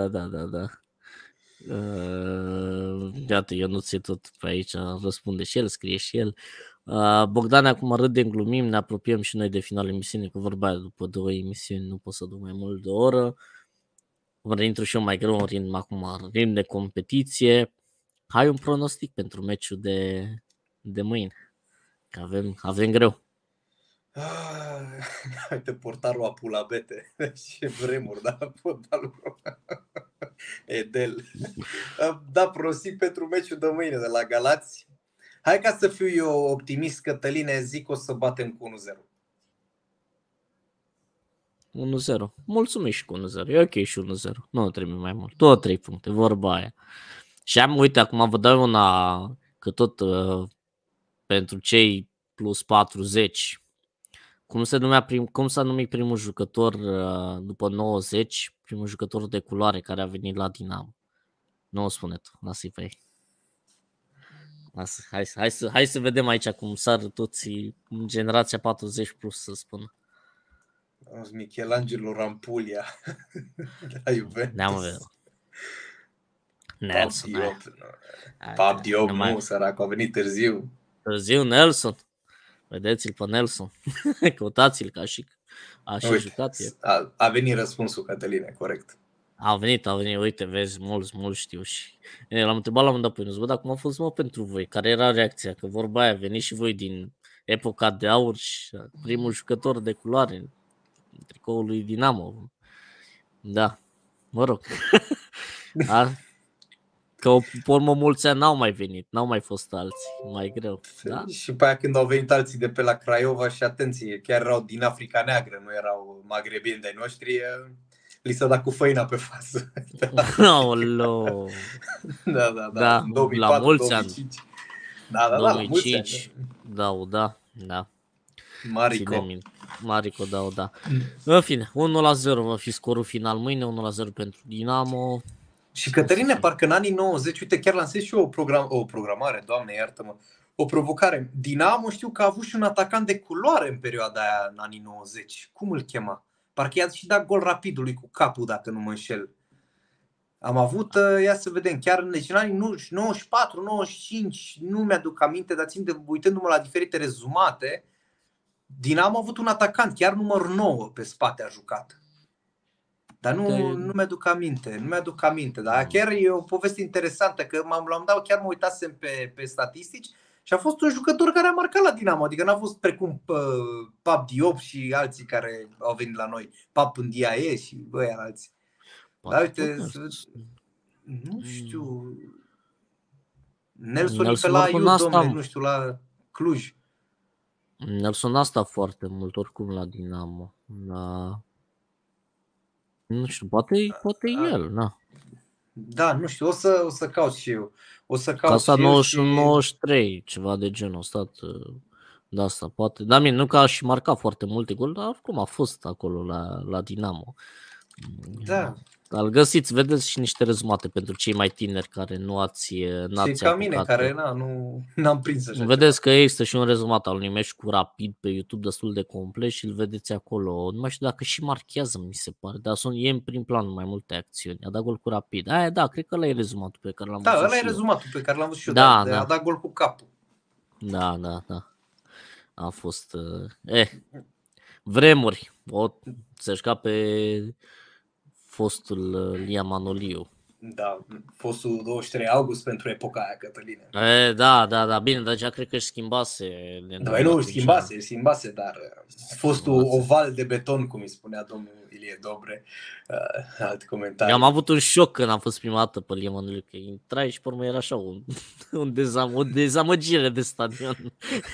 Iată, eu nu ți tot pe aici, răspunde și el, scrie și el. Bogdan, acum râdem, glumim, ne apropiem și noi de finalul emisiunii, că vorba aia, după 2 emisiuni nu pot să duc mai mult de o oră. Vă intru și eu mai greu în ritm acum, ritm de competiție. Hai un pronostic pentru meciul de mâine, că avem greu. Uite, portarul Apulabete. Ce vremuri, da? Portarul Edel. Da, pronostic pentru meciul de mâine de la Galați. Hai ca să fiu eu optimist, Cătăline, zic o să batem cu 1-0. 1-0. Mulțumim și cu 1-0. E ok și 1-0. Nu trebuie mai mult. 2-3 puncte, vorba aia. Și uite, acum vă dau una, că tot pentru cei plus 40, cum s-a numit primul jucător după 90, primul jucător de culoare care a venit la Dinamo? Nu o spune tu, lasă-i pe ei. Hai să vedem aici cum sar toți în generația 40 plus, să spun. Michelangelo Rampulia de la Juventus. Nelson, Pap Diop, nu, săracul, a venit târziu. Târziu Nelson. Vedeți-l pe Nelson. Căutați-l ca și jucat. A venit răspunsul, Cătăline, corect. A venit, uite, vezi, mulți știu și l-am întrebat la un dat pe Ionuț, dar cum a fost pentru voi? Care era reacția? Că vorba aia, veniți și voi din epoca de aur și primul jucător de culoare în tricoul lui Dinamo. Da, mă rog. Că pe urmă mulți ani n-au mai venit, n-au mai fost alții, mai greu. Da? Și pe aia când au venit alții de pe la Craiova și atenție, chiar erau din Africa Neagră, nu erau magrebini de noștri, li s-a dat cu făina pe față. Aoleu. Da. În 2004, la mulți 2005. Da, 2005. Da. Marico, da. În fine, 1-0 va fi scorul final mâine, 1-0 pentru Dinamo. Și Cătăline, parcă în anii 90, uite, chiar lansez și eu o programare, Doamne iartă-mă, o provocare. Dinamo știu că a avut și un atacant de culoare în perioada aia, în anii 90. Cum îl chema? Parcă i-a și dat gol Rapidului cu capul, dacă nu mă înșel. Am avut, ia să vedem, chiar în anii 94, 95, nu mi-aduc aminte, dar uitându-mă la diferite rezumate, Dinamo a avut un atacant, chiar numărul 9 pe spate a jucat. Dar nu mi-aduc aminte, dar chiar e o poveste interesantă, că l-am dat, chiar mă uitasem pe statistici și a fost un jucător care a marcat la Dinamo, adică n-a fost precum Pap Diop și alții care au venit la noi, Pap Ndiaye și băia alții. Dar uite, nu știu, Nelson pe la Iud, domnule, nu știu, la Cluj. Nelson a stat foarte mult oricum la Dinamo, nu știu, poate el, na. Da, nu știu, o să caut și eu. Asta 91-93, ceva de genul a stat de asta, poate. Dar nu că a și marcat foarte multe goluri, dar oricum a fost acolo la Dinamo. Da. Dar îl găsiți, vedeți și niște rezumate pentru cei mai tineri care nu ați apucat. Și ca mine, care n-am prins așa. Vedeți că există și un rezumat al unui meci cu Rapid pe YouTube destul de complet și îl vedeți acolo. Nu mai știu dacă și marchează, mi se pare, dar e în prim plan mai multe acțiuni. A dat gol cu Rapid. Da, cred că ăla e rezumatul pe care l-am văzut. Da, ăla e rezumatul pe care l-am văzut și eu, da. A dat gol cu capul. Da. A fost vremuri. Se juca pe fostul Lia Manoliu. Da, fostul 23 august pentru epoca aia, Cătăline. Da, bine, dar deja cred că își schimbase. Nu, schimbase, dar fostul oval de beton, cum îi spunea domnul Ilie Dobre, alt comentariu. Eu am avut un șoc când am fost prima dată pe Lia Manoliu, că intrai și pe urmă era așa o dezamăgire de stadion.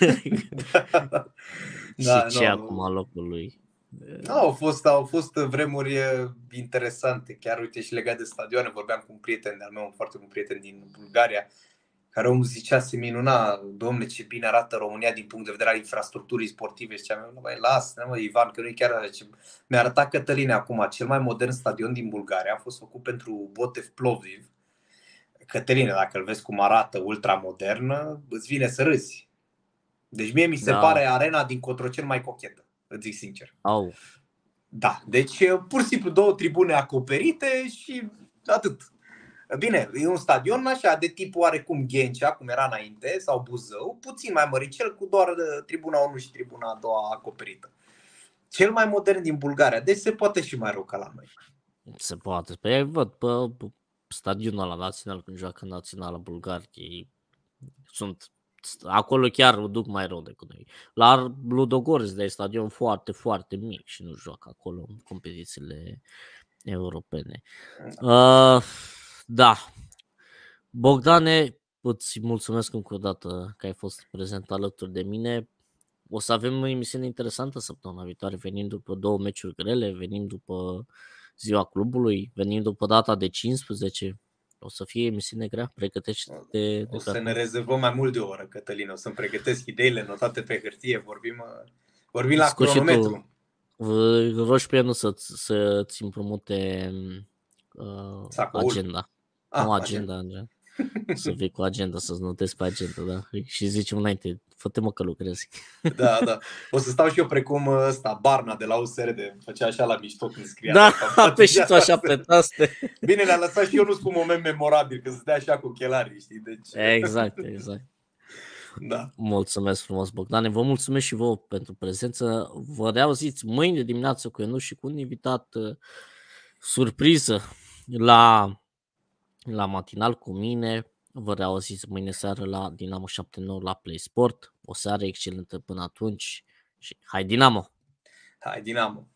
Și ce acum locul lui? Au fost vremuri interesante, chiar uite și legat de stadioane, vorbeam cu un prieten de-al meu, un foarte bun prieten din Bulgaria, care omul zicea, se minuna, domne, ce bine arată România din punct de vedere al infrastructurii sportive. Și ziceam, lasă-ne, Ivan, că nu e chiar așa. Mi-a arătat Cătăline acum, cel mai modern stadion din Bulgaria a fost făcut pentru Botev Plovdiv. Cătăline, dacă îl vezi cum arată, ultramodernă, îți vine să râzi. Deci mie mi se pare arena din Cotroceni mai cochetă. Îți zic sincer. Da, deci pur și simplu 2 tribune acoperite și atât. Bine, e un stadion așa de tip oarecum Ghencea, cum era înainte, sau Buzău, puțin mai măricel, cu doar tribuna 1 și tribuna 2 acoperită. Cel mai modern din Bulgaria, deci se poate și mai rău ca la noi. Se poate. Păi văd pe stadionul ăla național, când joacă Naționala Bulgariei, sunt acolo chiar o duc mai rău decât noi. La Ludogorets de stadion foarte, foarte mic și nu joacă acolo în competițiile europene. Da. Bogdane, îți mulțumesc încă o dată că ai fost prezent alături de mine. O să avem o emisiune interesantă săptămâna viitoare, venim după 2 meciuri grele, venim după ziua clubului, venim după data de 15. O să fie emisiune grea, pregătește-te. O să ne rezervăm mai mult de o oră, Cătălin, o să-mi pregătesc ideile notate pe hârtie, vorbim la cronometru. Rogi pe el să-ți împrumute agenda. Nu agenda. Să vii cu agenda, să-ți notezi pe agenda, da? Și zicem înainte, fă-te-mă că lucrezi. Da, da. O să stau și eu precum ăsta, Barna de la USR, de făcea așa la mișto când scria. Da, apeși și tu așa pe taste. Bine, le-a lăsat și eu, nu sunt un moment memorabil, că stătea așa cu ochelarii, știi? Deci... Exact. Da. Mulțumesc frumos, Bogdane. Vă mulțumesc și vouă pentru prezență. Vă reauziți mâine dimineață cu Ionuț și cu un invitat surpriză la matinal cu mine. Vă reauziți mâine seară la Dinamo 79 la Play Sport. O seară excelentă până atunci și hai Dinamo! Hai, Dinamo!